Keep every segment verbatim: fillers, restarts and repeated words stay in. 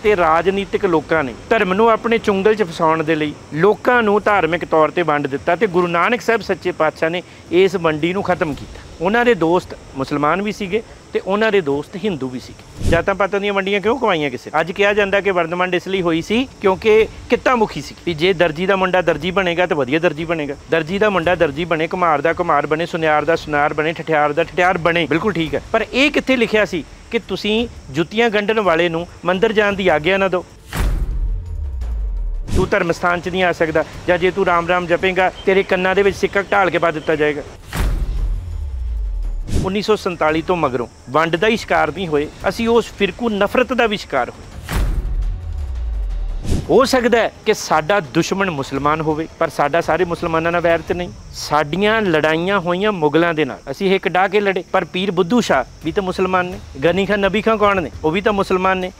ਤੇ ਰਾਜਨੀਤਿਕ ਲੋਕਾਂ ਨੇ ਧਰਮ ਨੂੰ ਆਪਣੇ ਚੁੰਗਲ 'ਚ ਫਸਾਉਣ ਦੇ ਲਈ ਲੋਕਾਂ ਨੂੰ ਧਾਰਮਿਕ ਤੌਰ ਤੇ ਵੰਡ ਦਿੱਤਾ ਤੇ ਗੁਰੂ ਨਾਨਕ ਸਾਹਿਬ ਸੱਚੇ ਪਾਤਸ਼ਾਹ ਨੇ ਇਸ ਵੰਡੀ ਨੂੰ ਖਤਮ ਕੀਤਾ। ਉਹਨਾਂ ਦੇ ਦੋਸਤ ਮੁਸਲਮਾਨ ਵੀ ਸੀਗੇ ਤੇ ਉਹਨਾਂ ਦੇ ਦੋਸਤ ਹਿੰਦੂ ਵੀ ਸੀਗੇ। ਜਾਤਾਂ ਪਾਤਾਂ ਦੀਆਂ ਵੰਡੀਆਂ ਕਿਉਂ ਕਵਾਈਆਂ ਕਿਸੇ? ਅੱਜ ਕਿਹਾ ਜਾਂਦਾ ਕਿ ਵਰਦਮੰਡ ਇਸ ਲਈ ਹੋਈ ਸੀ ਕਿਉਂਕਿ ਕਿੱਤਾ ਮੁਖੀ ਸੀ ਵੀ ਜੇ ਦਰਜੀ ਦਾ ਮੁੰਡਾ ਦਰਜੀ ਬਣੇਗਾ ਤਾਂ ਵਧੀਆ ਦਰਜੀ ਬਣੇਗਾ, ਦਰਜੀ ਦਾ ਮੁੰਡਾ ਦਰਜੀ ਬਣੇ, ਘੁਮਾਰ ਦਾ ਘੁਮਾਰ ਬਣੇ, ਸੁਨਿਆਰ ਦਾ ਸੁਨਾਰ ਬਣੇ, ਠਠਿਆਰ ਦਾ ਠਠਿਆਰ ਬਣੇ। ਬਿਲਕੁਲ ਠੀਕ ਹੈ, ਪਰ ਇਹ ਕਿੱਥੇ ਲਿਖਿਆ ਸੀ ਕਿ ਤੁਸੀਂ ਜੁੱਤੀਆਂ ਗੰਢਣ ਵਾਲੇ ਨੂੰ ਮੰਦਿਰ ਜਾਣ ਦੀ ਆਗਿਆ ਨਾ ਦਿਓ, ਤੂੰ ਧਰਮ ਸਥਾਨ 'ਚ ਨਹੀਂ ਆ ਸਕਦਾ, ਜਾਂ ਜੇ ਤੂੰ ਰਾਮ ਰਾਮ ਜਪੇਂਗਾ ਤੇਰੇ ਕੰਨਾਂ ਦੇ ਵਿੱਚ ਸਿੱਕਾ ਢਾਲ ਕੇ ਪਾ ਦਿੱਤਾ ਜਾਏਗਾ। ਉੱਨੀ ਸੌ ਸੰਤਾਲੀ ਤੋਂ ਮਗਰੋਂ ਵੰਡ ਦਾ ਹੀ ਸ਼ਿਕਾਰ ਨਹੀਂ ਹੋਏ, ਅਸੀਂ ਉਸ ਫਿਰਕੂ ਨਫ਼ਰਤ ਦਾ ਵੀ ਸ਼ਿਕਾਰ ਹੋਏ। ਹੋ ਸਕਦਾ ਹੈ ਕਿ ਸਾਡਾ ਦੁਸ਼ਮਣ ਮੁਸਲਮਾਨ ਹੋਵੇ, ਪਰ ਸਾਡਾ ਸਾਰੇ ਮੁਸਲਮਾਨਾਂ ਨਾਲ ਵੈਰ ਤੇ ਨਹੀਂ। ਸਾਡੀਆਂ ਲੜਾਈਆਂ ਹੋਈਆਂ ਮੁਗਲਾਂ ਦੇ ਨਾਲ, ਅਸੀਂ ਇੱਕ ਡਾਹ ਕੇ ਲੜੇ, ਪਰ ਪੀਰ ਬੁੱਧੂ ਸ਼ਾਹ ਵੀ ਤਾਂ ਮੁਸਲਮਾਨ ਨੇ, ਗਨੀ ਖਾਂ ਨਬੀ ਖਾਂ ਕੌਣ ਨੇ, ਉਹ ਵੀ ਤਾਂ ਮੁਸਲਮਾਨ ਨੇ।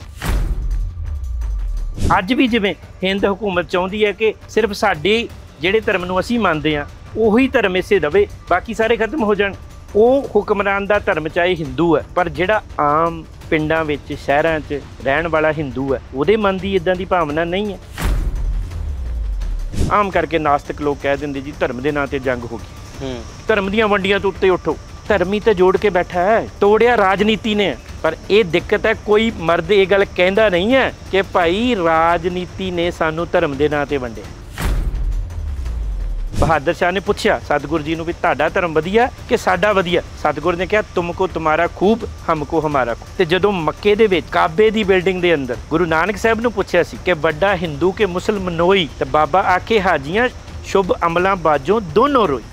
ਅੱਜ ਵੀ ਜਿਵੇਂ ਹਿੰਦ ਹਕੂਮਤ ਚਾਹੁੰਦੀ ਹੈ ਕਿ ਸਿਰਫ ਸਾਡੇ ਜਿਹੜੇ ਧਰਮ ਨੂੰ ਅਸੀਂ ਮੰਨਦੇ ਹਾਂ ਉਹੀ ਧਰਮ ਇਸੇ ਦਵੇ, ਬਾਕੀ ਸਾਰੇ ਖਤਮ ਹੋ ਜਾਣ। ਉਹ ਹੁਕਮਰਾਨ ਦਾ ਧਰਮ ਚਾਹੇ ਹਿੰਦੂ ਹੈ, ਪਰ ਜਿਹੜਾ ਆਮ ਪਿੰਡਾਂ ਵਿੱਚ ਸ਼ਹਿਰਾਂ 'ਚ ਰਹਿਣ ਵਾਲਾ ਹਿੰਦੂ ਹੈ ਉਹਦੇ ਮਨ ਦੀ ਇੱਦਾਂ ਦੀ ਭਾਵਨਾ ਨਹੀਂ ਹੈ। ਆਮ ਕਰਕੇ ਨਾਸਤਿਕ ਲੋਕ ਕਹਿ ਦਿੰਦੇ ਜੀ ਧਰਮ ਦੇ ਨਾਂ ਤੇ ਜੰਗ ਹੋ ਗਈ, ਧਰਮ ਦੀਆਂ ਵੰਡੀਆਂ ਤੋਂ ਉੱਤੇ ਉੱਠੋ। ਧਰਮੀ ਤਾਂ ਜੋੜ ਕੇ ਬੈਠਾ ਹੈ, ਤੋੜਿਆ ਰਾਜਨੀਤੀ ਨੇ। ਪਰ ਇਹ ਦਿੱਕਤ ਹੈ, ਕੋਈ ਮਰਦ ਇਹ ਗੱਲ ਕਹਿੰਦਾ ਨਹੀਂ ਹੈ ਕਿ ਭਾਈ ਰਾਜਨੀਤੀ ਨੇ ਸਾਨੂੰ ਧਰਮ ਦੇ ਨਾਂ ਤੇ ਵੰਡਿਆ। ਬਹਾਦਰ ਸ਼ਾਹ ਨੇ ਪੁੱਛਿਆ ਸਤਿਗੁਰੂ ਜੀ ਨੂੰ ਵੀ ਤੁਹਾਡਾ ਧਰਮ ਵਧੀਆ ਕਿ ਸਾਡਾ ਵਧੀਆ? ਸਤਿਗੁਰੂ ਨੇ ਕਿਹਾ ਤੁਮਕੋ ਤੁਮਾਰਾ ਖੂਬ ਹਮਕੋ ਹਮਾਰਾ ਖੂਬ। ਤੇ ਜਦੋਂ ਮੱਕੇ ਦੇ ਵਿੱਚ ਕਾਬੇ ਦੀ ਬਿਲਡਿੰਗ ਦੇ ਅੰਦਰ ਗੁਰੂ ਨਾਨਕ ਸਾਹਿਬ ਨੂੰ ਪੁੱਛਿਆ ਸੀ ਕਿ ਵੱਡਾ ਹਿੰਦੂ ਕੇ ਮੁਸਲਮਾਨੋਈ, ਤੇ ਬਾਬਾ ਆਖੇ ਹਾਜੀਆਂ ਸ਼ੁਭ ਅਮਲਾਂ ਬਾਝੋਂ ਦੋਨੋਂ ਰੋਈ।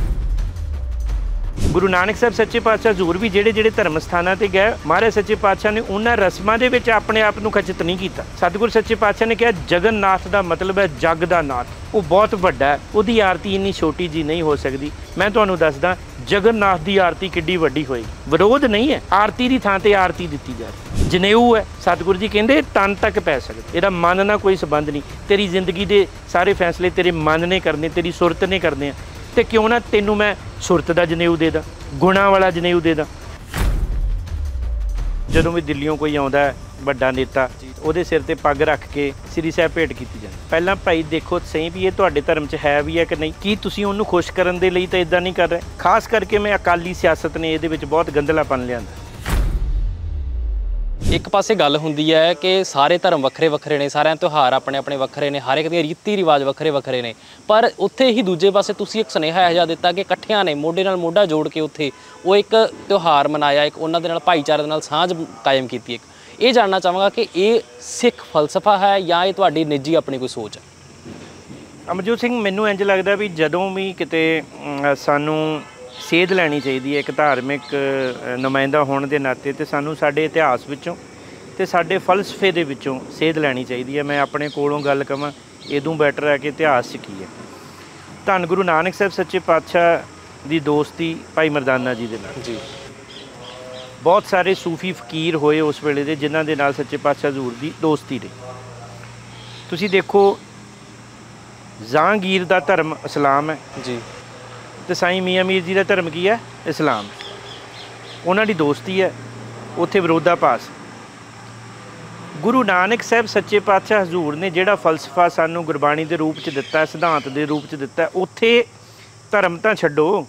ਗੁਰੂ ਨਾਨਕ ਸਾਹਿਬ ਸੱਚੇ ਪਾਤਸ਼ਾਹ ਹਜ਼ੂਰ ਵੀ ਜਿਹੜੇ ਜਿਹੜੇ ਧਰਮ ਸਥਾਨਾਂ ਤੇ ਗਏ, ਮਹਾਰਾਜ ਸੱਚੇ ਪਾਤਸ਼ਾਹ ਨੇ ਉਹਨਾਂ ਰਸਮਾਂ ਦੇ ਵਿੱਚ ਆਪਣੇ ਆਪ ਨੂੰ ਖਚਿਤ ਨਹੀਂ ਕੀਤਾ। ਸਤਿਗੁਰੂ ਸੱਚੇ ਪਾਤਸ਼ਾਹ ਨੇ ਕਿਹਾ ਜਗਨਨਾਥ ਦਾ ਮਤਲਬ ਹੈ ਜਗ ਦਾ ਨਾਥ, ਉਹ ਬਹੁਤ ਵੱਡਾ ਹੈ, ਉਹਦੀ ਆਰਤੀ ਇੰਨੀ ਛੋਟੀ ਜੀ ਨਹੀਂ ਹੋ ਸਕਦੀ। ਮੈਂ ਤੁਹਾਨੂੰ ਦੱਸਦਾ ਜਗਨਨਾਥ ਦੀ ਆਰਤੀ ਕਿੱਡੀ ਵੱਡੀ ਹੋਈ। ਵਿਰੋਧ ਨਹੀਂ ਹੈ, ਆਰਤੀ ਦੀ ਥਾਂ ਤੇ ਆਰਤੀ ਦਿੱਤੀ ਜਾ ਰਹੀ। ਜਨੇਊ ਹੈ, ਸਤਿਗੁਰੂ ਜੀ ਕਹਿੰਦੇ ਤਨ ਤੱਕ ਪੈ ਸਕਦਾ, ਇਹਦਾ ਮਨ ਨਾਲ ਕੋਈ ਸੰਬੰਧ ਨਹੀਂ। ਤੇਰੀ ਜ਼ਿੰਦਗੀ ਦੇ ਸਾਰੇ ਫੈਸਲੇ ਤੇਰੇ ਮਨ ਨੇ ਕਰਨੇ, ਤੇਰੀ ਸੁਰਤ ਨੇ ਕਰਨੇ ਆ, ਤੇ ਕਿਉਂ ਨਾ ਤੈਨੂੰ ਮੈਂ ਸੁਰਤ ਦਾ ਜਨੇਊ ਦੇ ਦਾਂ, ਗੁਣਾਂ ਵਾਲਾ ਜਨੇਊ ਦੇ ਦਾਂ। ਜਦੋਂ ਵੀ ਦਿੱਲੀੋਂ ਕੋਈ ਆਉਂਦਾ ਵੱਡਾ ਨੇਤਾ, ਉਹਦੇ ਸਿਰ ਤੇ ਪੱਗ ਰੱਖ ਕੇ ਸ੍ਰੀ ਸਾਹਿਬ ਭੇਟ ਕੀਤੀ ਜਾਂਦੀ। ਪਹਿਲਾਂ ਭਾਈ ਦੇਖੋ ਸਹੀ ਵੀ ਇਹ ਤੁਹਾਡੇ ਧਰਮ 'ਚ ਹੈ ਵੀ ਹੈ ਕਿ ਨਹੀਂ, ਕੀ ਤੁਸੀਂ ਉਹਨੂੰ ਖੁਸ਼ ਕਰਨ ਦੇ ਲਈ ਤਾਂ ਇਦਾਂ ਨਹੀਂ ਕਰ ਰਹੇ। ਖਾਸ ਕਰਕੇ ਮੈਂ ਅਕਾਲੀ ਸਿਆਸਤ ਨੇ ਇਹਦੇ ਵਿੱਚ ਬਹੁਤ ਗੰਦਲਾਪਨ ਲਿਆਂਦਾ। ਇੱਕ ਪਾਸੇ ਗੱਲ ਹੁੰਦੀ ਹੈ ਕਿ ਸਾਰੇ ਧਰਮ ਵੱਖਰੇ ਵੱਖਰੇ ਨੇ, ਸਾਰਿਆਂ ਤਿਉਹਾਰ ਆਪਣੇ ਆਪਣੇ ਵੱਖਰੇ ਨੇ, ਹਰ ਇੱਕ ਦੀਆਂ ਰੀਤੀ ਰਿਵਾਜ ਵੱਖਰੇ ਵੱਖਰੇ ਨੇ, ਪਰ ਉੱਥੇ ਹੀ ਦੂਜੇ ਪਾਸੇ ਤੁਸੀਂ ਇੱਕ ਸੁਨੇਹਾ ਇਹੋ ਜਿਹਾ ਦਿੱਤਾ ਕਿ ਇਕੱਠਿਆਂ ਨੇ ਮੋਢੇ ਨਾਲ ਮੋਢਾ ਜੋੜ ਕੇ ਉੱਥੇ ਉਹ ਇੱਕ ਤਿਉਹਾਰ ਮਨਾਇਆ, ਇੱਕ ਉਹਨਾਂ ਦੇ ਨਾਲ ਭਾਈਚਾਰੇ ਦੇ ਨਾਲ ਸਾਂਝ ਕਾਇਮ ਕੀਤੀ। ਇੱਕ ਇਹ ਜਾਣਨਾ ਚਾਹਾਂਗਾ ਕਿ ਇਹ ਸਿੱਖ ਫਲਸਫਾ ਹੈ ਜਾਂ ਇਹ ਤੁਹਾਡੀ ਨਿੱਜੀ ਆਪਣੀ ਕੋਈ ਸੋਚ ਹੈ? ਅਮਰਜੋਤ ਸਿੰਘ, ਮੈਨੂੰ ਇੰਝ ਲੱਗਦਾ ਵੀ ਜਦੋਂ ਵੀ ਕਿਤੇ ਸਾਨੂੰ ਸੇਧ ਲੈਣੀ ਚਾਹੀਦੀ ਹੈ ਇੱਕ ਧਾਰਮਿਕ ਨੁਮਾਇੰਦਾ ਹੋਣ ਦੇ ਨਾਤੇ, ਤੇ ਸਾਨੂੰ ਸਾਡੇ ਇਤਿਹਾਸ ਵਿੱਚੋਂ ਤੇ ਸਾਡੇ ਫਲਸਫੇ ਦੇ ਵਿੱਚੋਂ ਸੇਧ ਲੈਣੀ ਚਾਹੀਦੀ ਹੈ। ਮੈਂ ਆਪਣੇ ਕੋਲੋਂ ਗੱਲ ਕਵਾਂ, ਇਦੋਂ ਬੈਟਰ ਹੈ ਕਿ ਇਤਿਹਾਸ 'ਚ ਕੀ ਹੈ। ਧੰਨ ਗੁਰੂ ਨਾਨਕ ਸਾਹਿਬ ਸੱਚੇ ਪਾਤਸ਼ਾਹ ਦੀ ਦੋਸਤੀ ਭਾਈ ਮਰਦਾਨਾ ਜੀ ਦੇ ਨਾਲ ਜੀ, ਬਹੁਤ ਸਾਰੇ ਸੂਫੀ ਫਕੀਰ ਹੋਏ ਉਸ ਵੇਲੇ ਦੇ ਜਿਨ੍ਹਾਂ ਦੇ ਨਾਲ ਸੱਚੇ ਪਾਤਸ਼ਾਹ ਹਜ਼ੂਰ ਦੀ ਦੋਸਤੀ ਰਹੀ। ਤੁਸੀਂ ਦੇਖੋ ਜਹਾਂਗੀਰ ਦਾ ਧਰਮ ਇਸਲਾਮ ਹੈ ਜੀ, ਤੇ ਸਾਈਂ ਮੀਆਂ ਮੀਰ ਜੀ ਦਾ ਧਰਮ ਕੀ ਹੈ? ਇਸਲਾਮ। ਉਹਨਾਂ ਦੀ ਦੋਸਤੀ ਹੈ, ਉੱਥੇ ਵਿਰੋਧਾਭਾਸ। ਗੁਰੂ ਨਾਨਕ ਸਾਹਿਬ ਸੱਚੇ ਪਾਤਸ਼ਾਹ ਹਜ਼ੂਰ ਨੇ ਜਿਹੜਾ ਫਲਸਫਾ ਸਾਨੂੰ ਗੁਰਬਾਣੀ ਦੇ ਰੂਪ 'ਚ ਦਿੱਤਾ, ਸਿਧਾਂਤ ਦੇ ਰੂਪ 'ਚ ਦਿੱਤਾ, ਉੱਥੇ ਧਰਮ ਤਾਂ ਛੱਡੋ,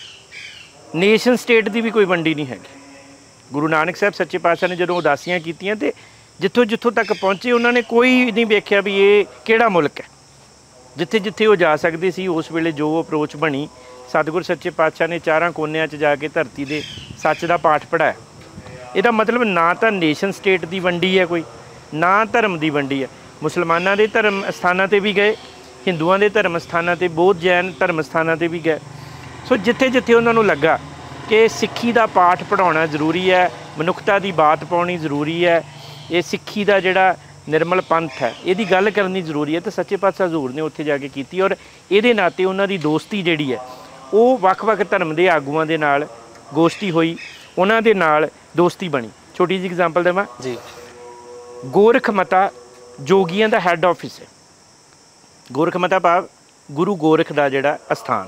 ਨੇਸ਼ਨ ਸਟੇਟ ਦੀ ਵੀ ਕੋਈ ਵੰਡੀ ਨਹੀਂ ਹੈਗੀ। ਗੁਰੂ ਨਾਨਕ ਸਾਹਿਬ ਸੱਚੇ ਪਾਤਸ਼ਾਹ ਨੇ ਜਦੋਂ ਉਦਾਸੀਆਂ ਕੀਤੀਆਂ ਤੇ ਜਿੱਥੋਂ ਜਿੱਥੋਂ ਤੱਕ ਪਹੁੰਚੇ, ਉਹਨਾਂ ਨੇ ਕੋਈ ਨਹੀਂ ਵੇਖਿਆ ਵੀ ਇਹ ਕਿਹੜਾ ਮੁਲਕ ਹੈ। ਜਿੱਥੇ ਜਿੱਥੇ ਉਹ ਜਾ ਸਕਦੇ ਸੀ ਉਸ ਵੇਲੇ ਜੋ ਅਪਰੋਚ ਬਣੀ, ਸਤਿਗੁਰ ਸੱਚੇ ਪਾਤਸ਼ਾਹ ਨੇ ਚਾਰਾਂ ਕੋਨਿਆਂ 'ਚ ਜਾ ਕੇ ਧਰਤੀ ਦੇ ਸੱਚ ਦਾ ਪਾਠ ਪੜ੍ਹਾਇਆ। ਇਹਦਾ ਮਤਲਬ ਨਾ ਤਾਂ ਨੇਸ਼ਨ ਸਟੇਟ ਦੀ ਵੰਡੀ ਹੈ ਕੋਈ, ਨਾ ਧਰਮ ਦੀ ਵੰਡੀ ਹੈ। ਮੁਸਲਮਾਨਾਂ ਦੇ ਧਰਮ ਸਥਾਨਾਂ 'ਤੇ ਵੀ ਗਏ, ਹਿੰਦੂਆਂ ਦੇ ਧਰਮ ਸਥਾਨਾਂ 'ਤੇ, ਬੌਧ ਜੈਨ ਧਰਮ ਸਥਾਨਾਂ 'ਤੇ ਵੀ ਗਏ। ਸੋ ਜਿੱਥੇ ਜਿੱਥੇ ਉਹਨਾਂ ਨੂੰ ਲੱਗਾ ਕਿ ਸਿੱਖੀ ਦਾ ਪਾਠ ਪੜ੍ਹਾਉਣਾ ਜ਼ਰੂਰੀ ਹੈ, ਮਨੁੱਖਤਾ ਦੀ ਬਾਤ ਪਾਉਣੀ ਜ਼ਰੂਰੀ ਹੈ, ਇਹ ਸਿੱਖੀ ਦਾ ਜਿਹੜਾ ਨਿਰਮਲ ਪੰਥ ਹੈ ਇਹਦੀ ਗੱਲ ਕਰਨੀ ਜ਼ਰੂਰੀ ਹੈ, ਤਾਂ ਸੱਚੇ ਪਾਤਸ਼ਾਹ ਹਜ਼ੂਰ ਨੇ ਉੱਥੇ ਜਾ ਕੇ ਕੀਤੀ। ਔਰ ਇਹਦੇ ਨਾਤੇ ਉਹਨਾਂ ਦੀ ਦੋਸਤੀ ਜਿਹੜੀ ਹੈ ਉਹ ਵੱਖ-ਵੱਖ ਧਰਮ ਦੇ ਆਗੂਆਂ ਦੇ ਨਾਲ ਗੋਸ਼ਟੀ ਹੋਈ, ਉਹਨਾਂ ਦੇ ਨਾਲ ਦੋਸਤੀ ਬਣੀ। ਛੋਟੀ ਜਿਹੀ ਐਗਜ਼ਾਮਪਲ ਦੇਵਾਂ ਜੀ, ਗੋਰਖ ਮਤਾ ਜੋਗੀਆਂ ਦਾ ਹੈੱਡ ਆਫਿਸ ਹੈ। ਗੋਰਖ ਮਤਾ ਭਾਵ ਗੁਰੂ ਗੋਰਖ ਦਾ ਜਿਹੜਾ ਅਸਥਾਨ।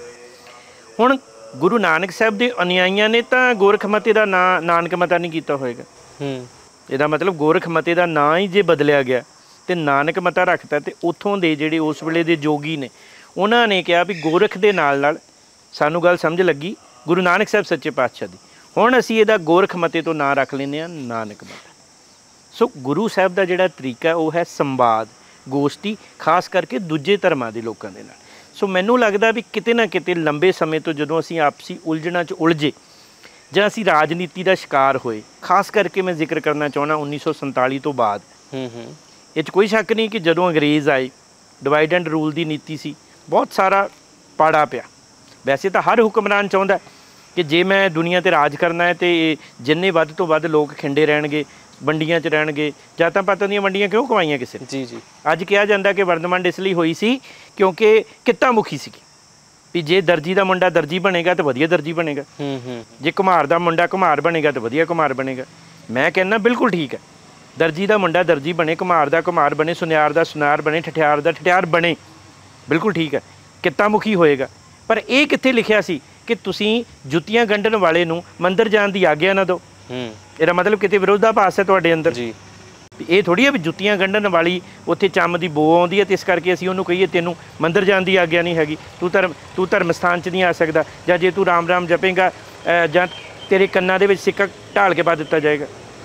ਹੁਣ ਗੁਰੂ ਨਾਨਕ ਸਾਹਿਬ ਦੇ ਅਨੁਯਾਈਆਂ ਨੇ ਤਾਂ ਗੋਰਖ ਮਤੇ ਦਾ ਨਾਂ ਨਾਨਕ ਮਤਾ ਨਹੀਂ ਕੀਤਾ ਹੋਏਗਾ, ਇਹਦਾ ਮਤਲਬ ਗੋਰਖ ਮਤੇ ਦਾ ਨਾਂ ਹੀ ਜੇ ਬਦਲਿਆ ਗਿਆ ਤੇ ਨਾਨਕ ਮਤਾ ਰੱਖਤਾ, ਤੇ ਉੱਥੋਂ ਦੇ ਜਿਹੜੇ ਉਸ ਵੇਲੇ ਦੇ ਜੋਗੀ ਨੇ ਉਹਨਾਂ ਨੇ ਕਿਹਾ ਵੀ ਗੋਰਖ ਦੇ ਨਾਲ ਨਾਲ ਸਾਨੂੰ ਗੱਲ ਸਮਝ ਲੱਗੀ ਗੁਰੂ ਨਾਨਕ ਸਾਹਿਬ ਸੱਚੇ ਪਾਤਸ਼ਾਹ ਦੀ, ਹੁਣ ਅਸੀਂ ਇਹਦਾ ਗੋਰਖ ਮਤੇ ਤੋਂ ਨਾਂ ਰੱਖ ਲੈਂਦੇ ਹਾਂ ਨਾਨਕ ਮਤਾ। ਸੋ ਗੁਰੂ ਸਾਹਿਬ ਦਾ ਜਿਹੜਾ ਤਰੀਕਾ ਉਹ ਹੈ ਸੰਵਾਦ, ਗੋਸ਼ਟੀ, ਖਾਸ ਕਰਕੇ ਦੂਜੇ ਧਰਮਾਂ ਦੇ ਲੋਕਾਂ ਦੇ ਨਾਲ। ਸੋ ਮੈਨੂੰ ਲੱਗਦਾ ਵੀ ਕਿਤੇ ਨਾ ਕਿਤੇ ਲੰਬੇ ਸਮੇਂ ਤੋਂ ਜਦੋਂ ਅਸੀਂ ਆਪਸੀ ਉਲਝਣਾਂ 'ਚ ਉਲਝੇ ਜਾਂ ਅਸੀਂ ਰਾਜਨੀਤੀ ਦਾ ਸ਼ਿਕਾਰ ਹੋਏ, ਖਾਸ ਕਰਕੇ ਮੈਂ ਜ਼ਿਕਰ ਕਰਨਾ ਚਾਹੁੰਦਾ ਉੱਨੀ ਸੌ ਸੰਤਾਲੀ ਤੋਂ ਬਾਅਦ। ਹੂੰ ਹੂੰ ਇਹ 'ਚ ਕੋਈ ਸ਼ੱਕ ਨਹੀਂ ਕਿ ਜਦੋਂ ਅੰਗਰੇਜ਼ ਆਏ, ਡਿਵਾਈਡ ਐਂਡ ਰੂਲ ਦੀ ਨੀਤੀ ਸੀ, ਬਹੁਤ ਸਾਰਾ ਪਾੜਾ ਪਿਆ। ਵੈਸੇ ਤਾਂ ਹਰ ਹੁਕਮਰਾਨ ਚਾਹੁੰਦਾ ਕਿ ਜੇ ਮੈਂ ਦੁਨੀਆ 'ਤੇ ਰਾਜ ਕਰਨਾ ਹੈ ਤੇ ਜਿੰਨੇ ਵੱਧ ਤੋਂ ਵੱਧ ਲੋਕ ਖਿੰਡੇ ਰਹਿਣਗੇ, ਵੰਡੀਆਂ 'ਚ ਰਹਿਣਗੇ। ਜਾਤਾਂ ਪਾਤਾਂ ਦੀਆਂ ਵੰਡੀਆਂ ਕਿਉਂ ਕਮਾਈਆਂ ਕਿਸੇ ਨੇ? ਜੀ ਜੀ ਅੱਜ ਕਿਹਾ ਜਾਂਦਾ ਕਿ ਵਰਦਮੰਡ ਇਸ ਲਈ ਹੋਈ ਸੀ ਕਿਉਂਕਿ ਕਿੱਤਾ ਮੁਖੀ ਸੀਗੀ, ਵੀ ਜੇ ਦਰਜੀ ਦਾ ਮੁੰਡਾ ਦਰਜੀ ਬਣੇਗਾ ਤਾਂ ਵਧੀਆ ਦਰਜੀ ਬਣੇਗਾ, ਹੂੰ ਹੂੰ ਜੇ ਘੁਮਾਰ ਦਾ ਮੁੰਡਾ ਘੁਮਾਰ ਬਣੇਗਾ ਤਾਂ ਵਧੀਆ ਘੁਮਾਰ ਬਣੇਗਾ। ਮੈਂ ਕਹਿੰਦਾ ਬਿਲਕੁਲ ਠੀਕ ਹੈ, ਦਰਜੀ ਦਾ ਮੁੰਡਾ ਦਰਜੀ ਬਣੇ, ਘੁਮਾਰ ਦਾ ਘੁਮਾਰ ਬਣੇ, ਸੁਨਿਆਰ ਦਾ ਸੁਨਾਰ ਬਣੇ, ਠਠਿਆਰ ਦਾ ਠਠਿਆਰ ਬਣੇ, ਬਿਲਕੁਲ ਠੀਕ ਹੈ, ਕਿੱਤਾ ਮੁਖੀ ਹੋਏਗਾ। ਪਰ ਇਹ ਕਿੱਥੇ ਲਿਖਿਆ ਸੀ ਕਿ ਤੁਸੀਂ ਜੁੱਤੀਆਂ ਗੰਢਣ ਵਾਲੇ ਨੂੰ ਮੰਦਿਰ ਜਾਣ ਦੀ ਆਗਿਆ ਨਾ ਦਿਓ? ਹੂੰ ਇਹਦਾ ਮਤਲਬ ਕਿਤੇ ਵਿਰੋਧਾਭਾਸ ਹੈ ਤੁਹਾਡੇ ਅੰਦਰ ਜੀ। ਇਹ ਥੋੜ੍ਹੀ ਹੈ ਵੀ ਜੁੱਤੀਆਂ ਗੰਢਣ ਵਾਲੀ ਉੱਥੇ ਚੰਮ ਦੀ ਬੋ ਆਉਂਦੀ ਹੈ ਤੇ ਇਸ ਕਰਕੇ ਅਸੀਂ ਉਹਨੂੰ ਕਹੀਏ ਤੈਨੂੰ ਮੰਦਿਰ ਜਾਣ ਦੀ ਆਗਿਆ ਨਹੀਂ ਹੈਗੀ, ਤੂੰ ਧਰਮ ਤੂੰ ਧਰਮ ਸਥਾਨ 'ਚ ਨਹੀਂ ਆ ਸਕਦਾ, ਜਾਂ ਜੇ ਤੂੰ ਰਾਮ ਰਾਮ ਜਪੇਂਗਾ ਜਾਂ ਤੇਰੇ ਕੰਨਾਂ ਦੇ ਵਿੱਚ ਸਿੱਕਾ ਢਾਲ ਕੇ ਪਾ ਦਿੱਤਾ ਜਾਏਗਾ।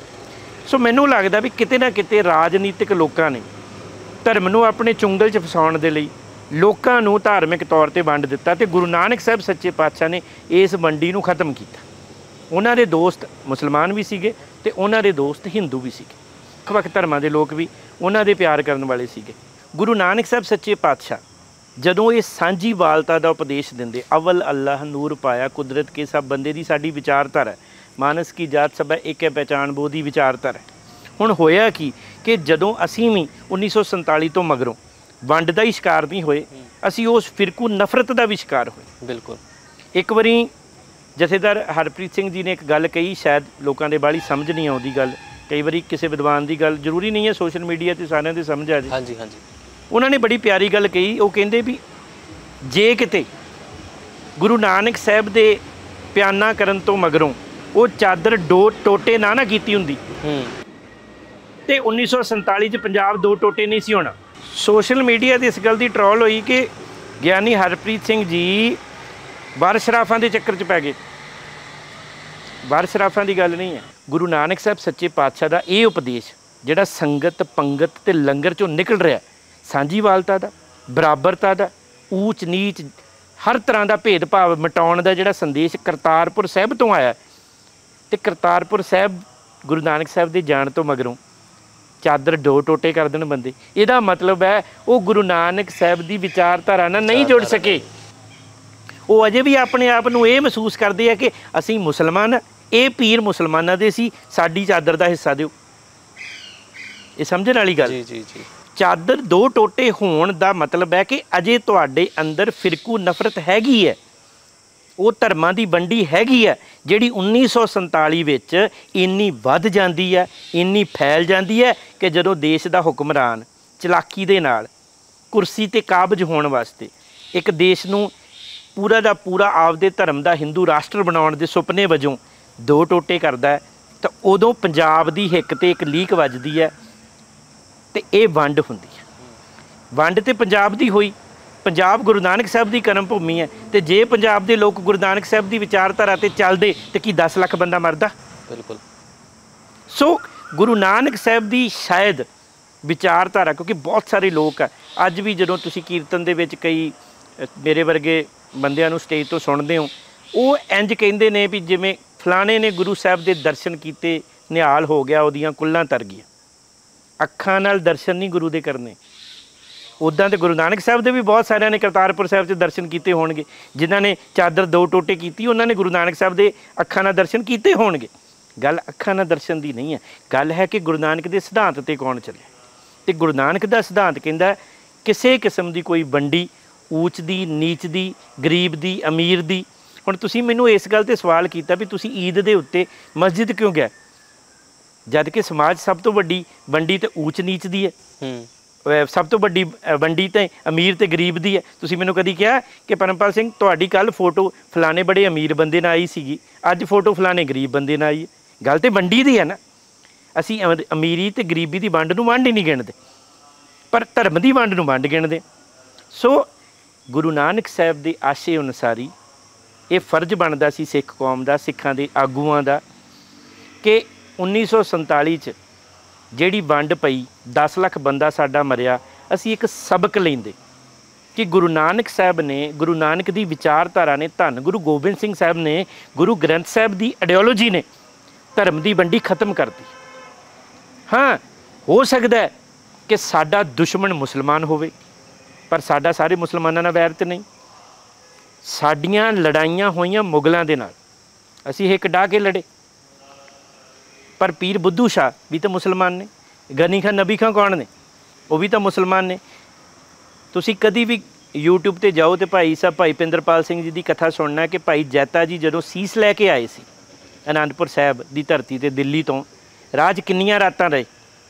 ਸੋ ਮੈਨੂੰ ਲੱਗਦਾ ਵੀ ਕਿਤੇ ਨਾ ਕਿਤੇ ਰਾਜਨੀਤਿਕ ਲੋਕਾਂ ਨੇ ਧਰਮ ਨੂੰ ਆਪਣੇ ਚੁੰਗਲ 'ਚ ਫਸਾਉਣ ਦੇ ਲਈ ਲੋਕਾਂ ਨੂੰ ਧਾਰਮਿਕ ਤੌਰ 'ਤੇ ਵੰਡ ਦਿੱਤਾ, ਤੇ ਗੁਰੂ ਨਾਨਕ ਸਾਹਿਬ ਸੱਚੇ ਪਾਤਸ਼ਾਹ ਨੇ ਇਸ ਵੰਡੀ ਨੂੰ ਖ਼ਤਮ ਕੀਤਾ। ਉਹਨਾਂ ਦੇ ਦੋਸਤ ਮੁਸਲਮਾਨ ਵੀ ਸੀਗੇ ਤੇ ਉਹਨਾਂ ਦੇ ਦੋਸਤ ਹਿੰਦੂ ਵੀ ਸੀਗੇ, ਵੱਖ ਵੱਖ ਧਰਮਾਂ ਦੇ ਲੋਕ ਵੀ ਉਹਨਾਂ ਦੇ ਪਿਆਰ ਕਰਨ ਵਾਲੇ ਸੀਗੇ। ਗੁਰੂ ਨਾਨਕ ਸਾਹਿਬ ਸੱਚੇ ਪਾਤਸ਼ਾਹ ਜਦੋਂ ਇਹ ਸਾਂਝੀ ਵਾਲਤਾ ਦਾ ਉਪਦੇਸ਼ ਦਿੰਦੇ, ਅਵਲ ਅੱਲਾਹ ਨੂਰ ਪਾਇਆ ਕੁਦਰਤ ਕੇ ਸਭ ਬੰਦੇ ਦੀ ਸਾਡੀ ਵਿਚਾਰਧਾਰਾ ਹੈ, ਮਾਨਸ ਕੀ ਜਾਤ ਸਭ ਇੱਕ ਹੈ ਪਹਿਚਾਣ ਬੋ ਦੀ ਵਿਚਾਰਧਾਰਾ ਹੈ। ਹੁਣ ਹੋਇਆ ਕੀ ਕਿ ਜਦੋਂ ਅਸੀਂ ਵੀ ਉੱਨੀ ਸੌ ਸੰਤਾਲੀ ਤੋਂ ਮਗਰੋਂ ਵੰਡ ਦਾ ਹੀ ਸ਼ਿਕਾਰ ਨਹੀਂ ਹੋਏ, ਅਸੀਂ ਉਸ ਫਿਰਕੂ ਨਫ਼ਰਤ ਦਾ ਵੀ ਸ਼ਿਕਾਰ ਹੋਏ। ਬਿਲਕੁਲ। ਇੱਕ ਵਾਰੀ ਜਥੇਦਾਰ ਹਰਪ੍ਰੀਤ ਸਿੰਘ ਜੀ ਨੇ ਇੱਕ ਗੱਲ ਕਹੀ, ਸ਼ਾਇਦ ਲੋਕਾਂ ਦੇ ਬਾਹਲੀ ਸਮਝ ਨਹੀਂ ਆਉਂਦੀ ਗੱਲ, ਕਈ ਵਾਰੀ ਕਿਸੇ ਵਿਦਵਾਨ ਦੀ ਗੱਲ ਜ਼ਰੂਰੀ ਨਹੀਂ ਹੈ ਸੋਸ਼ਲ ਮੀਡੀਆ 'ਤੇ ਸਾਰਿਆਂ ਦੇ ਸਮਝ ਆ ਜਾਏ। ਹਾਂਜੀ ਹਾਂਜੀ। ਉਹਨਾਂ ਨੇ ਬੜੀ ਪਿਆਰੀ ਗੱਲ ਕਹੀ, ਉਹ ਕਹਿੰਦੇ ਵੀ ਜੇ ਕਿਤੇ ਗੁਰੂ ਨਾਨਕ ਸਾਹਿਬ ਦੇ ਪਿਆਨਾ ਕਰਨ ਤੋਂ ਮਗਰੋਂ ਉਹ ਚਾਦਰ ਦੋ ਟੋਟੇ ਨਾ ਨਾ ਕੀਤੀ ਹੁੰਦੀ ਤੇ ਉੱਨੀ ਸੌ ਸੰਤਾਲੀ 'ਚ ਪੰਜਾਬ ਦੋ ਟੋਟੇ ਨਹੀਂ ਸੀ ਹੋਣਾ। ਸੋਸ਼ਲ ਮੀਡੀਆ 'ਤੇ ਇਸ ਗੱਲ ਦੀ ਟਰੋਲ ਹੋਈ ਕਿ ਗਿਆਨੀ ਹਰਪ੍ਰੀਤ ਸਿੰਘ ਜੀ ਵਾਰ ਸ਼ਰਾਫਾਂ ਦੇ ਚੱਕਰ 'ਚ ਪੈ ਗਏ। ਵਾਰ ਸ਼ਰਾਫਾਂ ਦੀ ਗੱਲ ਨਹੀਂ ਹੈ। ਗੁਰੂ ਨਾਨਕ ਸਾਹਿਬ ਸੱਚੇ ਪਾਤਸ਼ਾਹ ਦਾ ਇਹ ਉਪਦੇਸ਼ ਜਿਹੜਾ ਸੰਗਤ, ਪੰਗਤ ਤੇ ਲੰਗਰ 'ਚੋਂ ਨਿਕਲ ਰਿਹਾ, ਸਾਂਝੀਵਾਲਤਾ ਦਾ, ਬਰਾਬਰਤਾ ਦਾ, ਊਚ ਨੀਚ, ਹਰ ਤਰ੍ਹਾਂ ਦਾ ਭੇਦਭਾਵ ਮਿਟਾਉਣ ਦਾ ਜਿਹੜਾ ਸੰਦੇਸ਼ ਕਰਤਾਰਪੁਰ ਸਾਹਿਬ ਤੋਂ ਆਇਆ, ਤੇ ਕਰਤਾਰਪੁਰ ਸਾਹਿਬ ਗੁਰੂ ਨਾਨਕ ਸਾਹਿਬ ਦੇ ਜਾਣ ਤੋਂ ਮਗਰੋਂ ਚਾਦਰ ਦੋ ਟੋਟੇ ਕਰ ਦੇਣ ਬੰਦੇ, ਇਹਦਾ ਮਤਲਬ ਹੈ ਉਹ ਗੁਰੂ ਨਾਨਕ ਸਾਹਿਬ ਦੀ ਵਿਚਾਰਧਾਰਾ ਨਾਲ ਨਹੀਂ ਜੁੜ ਸਕੇ। ਉਹ ਅਜੇ ਵੀ ਆਪਣੇ ਆਪ ਨੂੰ ਇਹ ਮਹਿਸੂਸ ਕਰਦੇ ਆ ਕਿ ਅਸੀਂ ਮੁਸਲਮਾਨ, ਇਹ ਪੀਰ ਮੁਸਲਮਾਨਾਂ ਦੇ ਸੀ, ਸਾਡੀ ਚਾਦਰ ਦਾ ਹਿੱਸਾ ਦਿਓ। ਇਹ ਸਮਝਣ ਵਾਲੀ ਗੱਲ। ਜੀ ਜੀ ਜੀ। ਚਾਦਰ ਦੋ ਟੋਟੇ ਹੋਣ ਦਾ ਮਤਲਬ ਹੈ ਕਿ ਅਜੇ ਤੁਹਾਡੇ ਅੰਦਰ ਫਿਰਕੂ ਨਫ਼ਰਤ ਹੈਗੀ ਹੈ, ਉਹ ਧਰਮਾਂ ਦੀ ਵੰਡੀ ਹੈਗੀ ਹੈ, ਜਿਹੜੀ ਉੱਨੀ ਸੌ ਸੰਤਾਲੀ ਵਿੱਚ ਇੰਨੀ ਵੱਧ ਜਾਂਦੀ ਹੈ, ਇੰਨੀ ਫੈਲ ਜਾਂਦੀ ਹੈ ਕਿ ਜਦੋਂ ਦੇਸ਼ ਦਾ ਹੁਕਮਰਾਨ ਚਲਾਕੀ ਦੇ ਨਾਲ ਕੁਰਸੀ 'ਤੇ ਕਾਬਜ ਹੋਣ ਵਾਸਤੇ ਇੱਕ ਦੇਸ਼ ਨੂੰ ਪੂਰਾ ਦਾ ਪੂਰਾ ਆਪਦੇ ਧਰਮ ਦਾ ਹਿੰਦੂ ਰਾਸ਼ਟਰ ਬਣਾਉਣ ਦੇ ਸੁਪਨੇ ਵਜੋਂ ਦੋ ਟੋਟੇ ਕਰਦਾ ਹੈ, ਤਾਂ ਉਦੋਂ ਪੰਜਾਬ ਦੀ ਹਿੱਕ 'ਤੇ ਇੱਕ ਲੀਕ ਵੱਜਦੀ ਹੈ ਤੇ ਇਹ ਵੰਡ ਹੁੰਦੀ ਹੈ। ਵੰਡ ਤੇ ਪੰਜਾਬ ਦੀ ਹੋਈ, ਪੰਜਾਬ ਗੁਰੂ ਨਾਨਕ ਸਾਹਿਬ ਦੀ ਕਰਮ ਭੂਮੀ ਹੈ, ਤੇ ਜੇ ਪੰਜਾਬ ਦੇ ਲੋਕ ਗੁਰੂ ਨਾਨਕ ਸਾਹਿਬ ਦੀ ਵਿਚਾਰਧਾਰਾ 'ਤੇ ਚੱਲਦੇ ਤੇ ਕੀ ਦਸ ਲੱਖ ਬੰਦਾ ਮਰਦਾ? ਬਿਲਕੁਲ। ਸੋ ਗੁਰੂ ਨਾਨਕ ਸਾਹਿਬ ਦੀ ਸ਼ਾਇਦ ਵਿਚਾਰਧਾਰਾ, ਕਿਉਂਕਿ ਬਹੁਤ ਸਾਰੇ ਲੋਕ ਆ ਅੱਜ ਵੀ ਜਦੋਂ ਤੁਸੀਂ ਕੀਰਤਨ ਦੇ ਵਿੱਚ ਕਈ ਮੇਰੇ ਵਰਗੇ ਬੰਦਿਆਂ ਨੂੰ ਸਟੇਜ ਤੋਂ ਸੁਣਦੇ ਹੋ, ਉਹ ਇੰਝ ਕਹਿੰਦੇ ਨੇ ਵੀ ਜਿਵੇਂ ਫਲਾਣੇ ਨੇ ਗੁਰੂ ਸਾਹਿਬ ਦੇ ਦਰਸ਼ਨ ਕੀਤੇ, ਨਿਹਾਲ ਹੋ ਗਿਆ, ਉਹਦੀਆਂ ਕੁੱਲਾਂ ਤਰ ਗਈਆਂ। ਅੱਖਾਂ ਨਾਲ ਦਰਸ਼ਨ ਨਹੀਂ ਗੁਰੂ ਦੇ ਕਰਨੇ। ਉੱਦਾਂ ਤੇ ਗੁਰੂ ਨਾਨਕ ਸਾਹਿਬ ਦੇ ਵੀ ਬਹੁਤ ਸਾਰਿਆਂ ਨੇ ਕਰਤਾਰਪੁਰ ਸਾਹਿਬ 'ਚ ਦਰਸ਼ਨ ਕੀਤੇ ਹੋਣਗੇ, ਜਿਨ੍ਹਾਂ ਨੇ ਚਾਦਰ ਦੋ ਟੋਟੇ ਕੀਤੀ ਉਹਨਾਂ ਨੇ ਗੁਰੂ ਨਾਨਕ ਸਾਹਿਬ ਦੇ ਅੱਖਾਂ ਨਾਲ ਦਰਸ਼ਨ ਕੀਤੇ ਹੋਣਗੇ। ਗੱਲ ਅੱਖਾਂ ਨਾਲ ਦਰਸ਼ਨ ਦੀ ਨਹੀਂ ਹੈ, ਗੱਲ ਹੈ ਕਿ ਗੁਰੂ ਨਾਨਕ ਦੇ ਸਿਧਾਂਤ 'ਤੇ ਕੌਣ ਚੱਲਿਆ। ਅਤੇ ਗੁਰੂ ਨਾਨਕ ਦਾ ਸਿਧਾਂਤ ਕਹਿੰਦਾ ਕਿਸੇ ਕਿਸਮ ਦੀ ਕੋਈ ਵੰਡੀ, ਊਚ ਦੀ, ਨੀਚ ਦੀ, ਗਰੀਬ ਦੀ, ਅਮੀਰ ਦੀ। ਹੁਣ ਤੁਸੀਂ ਮੈਨੂੰ ਇਸ ਗੱਲ 'ਤੇ ਸਵਾਲ ਕੀਤਾ ਵੀ ਤੁਸੀਂ ਈਦ ਦੇ ਉੱਤੇ ਮਸਜਿਦ ਕਿਉਂ ਗਏ, ਜਦ ਕਿ ਸਮਾਜ ਸਭ ਤੋਂ ਵੱਡੀ ਵੰਡੀ ਤਾਂ ਊਚ ਨੀਚ ਦੀ ਹੈ, ਸਭ ਤੋਂ ਵੱਡੀ ਵੰਡੀ ਤਾਂ ਅਮੀਰ ਅਤੇ ਗਰੀਬ ਦੀ ਹੈ। ਤੁਸੀਂ ਮੈਨੂੰ ਕਦੀ ਕਿਹਾ ਕਿ ਪਰਮਪਾਲ ਸਿੰਘ ਤੁਹਾਡੀ ਕੱਲ੍ਹ ਫੋਟੋ ਫਲਾਣੇ ਬੜੇ ਅਮੀਰ ਬੰਦੇ ਨਾਲ ਆਈ ਸੀਗੀ, ਅੱਜ ਫੋਟੋ ਫਲਾਣੇ ਗਰੀਬ ਬੰਦੇ ਨਾਲ ਆਈ ਹੈ? ਗੱਲ ਤਾਂ ਵੰਡੀ ਦੀ ਹੈ ਨਾ। ਅਸੀਂ ਅਮ- ਅਮੀਰੀ ਤੇ ਗਰੀਬੀ ਦੀ ਵੰਡ ਨੂੰ ਵੰਡ ਹੀ ਨਹੀਂ ਗਿਣਦੇ, ਪਰ ਧਰਮ ਦੀ ਵੰਡ ਨੂੰ ਵੰਡ ਗਿਣਦੇ। ਸੋ ਗੁਰੂ ਨਾਨਕ ਸਾਹਿਬ ਦੇ ਆਸ਼ੇ ਅਨੁਸਾਰੀ ਇਹ ਫਰਜ਼ ਬਣਦਾ ਸੀ ਸਿੱਖ ਕੌਮ ਦਾ, ਸਿੱਖਾਂ ਦੇ ਆਗੂਆਂ ਦਾ, ਕਿ ਉੱਨੀ ਸੌ ਸੰਤਾਲੀ 'ਚ ਜਿਹੜੀ ਵੰਡ ਪਈ, ਦਸ ਲੱਖ ਬੰਦਾ ਸਾਡਾ ਮਰਿਆ, ਅਸੀਂ ਇੱਕ ਸਬਕ ਲੈਂਦੇ ਕਿ ਗੁਰੂ ਨਾਨਕ ਸਾਹਿਬ ਨੇ, ਗੁਰੂ ਨਾਨਕ ਦੀ ਵਿਚਾਰਧਾਰਾ ਨੇ, ਧੰਨ ਗੁਰੂ ਗੋਬਿੰਦ ਸਿੰਘ ਸਾਹਿਬ ਨੇ, ਗੁਰੂ ਗ੍ਰੰਥ ਸਾਹਿਬ ਦੀ ਆਈਡੀਓਲੋਜੀ ਨੇ ਧਰਮ ਦੀ ਵੰਡੀ ਖਤਮ ਕਰਤੀ। ਹਾਂ, ਹੋ ਸਕਦਾ ਹੈ ਕਿ ਸਾਡਾ ਦੁਸ਼ਮਣ ਮੁਸਲਮਾਨ ਹੋਵੇ, ਪਰ ਸਾਡਾ ਸਾਰੇ ਮੁਸਲਮਾਨਾਂ ਨਾਲ ਵੈਰ ਤੇ ਨਹੀਂ। ਸਾਡੀਆਂ ਲੜਾਈਆਂ ਹੋਈਆਂ ਮੁਗਲਾਂ ਦੇ ਨਾਲ, ਅਸੀਂ ਹਿੱਕ ਡਾਹ ਕੇ ਲੜੇ, ਪਰ ਪੀਰ ਬੁੱਧੂ ਸ਼ਾਹ ਵੀ ਤਾਂ ਮੁਸਲਮਾਨ ਨੇ, ਗਨੀ ਖਾਂ ਨਬੀ ਖਾਂ ਕੌਣ ਨੇ, ਉਹ ਵੀ ਤਾਂ ਮੁਸਲਮਾਨ ਨੇ। ਤੁਸੀਂ ਕਦੀ ਵੀ ਯੂਟਿਊਬ 'ਤੇ ਜਾਓ ਤੇ ਭਾਈ ਸਾਹਿਬ ਭਾਈ ਪਿੰਦਰਪਾਲ ਸਿੰਘ ਜੀ ਦੀ ਕਥਾ ਸੁਣਨਾ ਕਿ ਭਾਈ ਜੈਤਾ ਜੀ ਜਦੋਂ ਸੀਸ ਲੈ ਕੇ ਆਏ ਸੀ ਅਨੰਦਪੁਰ ਸਾਹਿਬ ਦੀ ਧਰਤੀ 'ਤੇ ਦਿੱਲੀ ਤੋਂ, ਰਾਜ ਕਿੰਨੀਆਂ ਰਾਤਾਂ ਰਹੇ,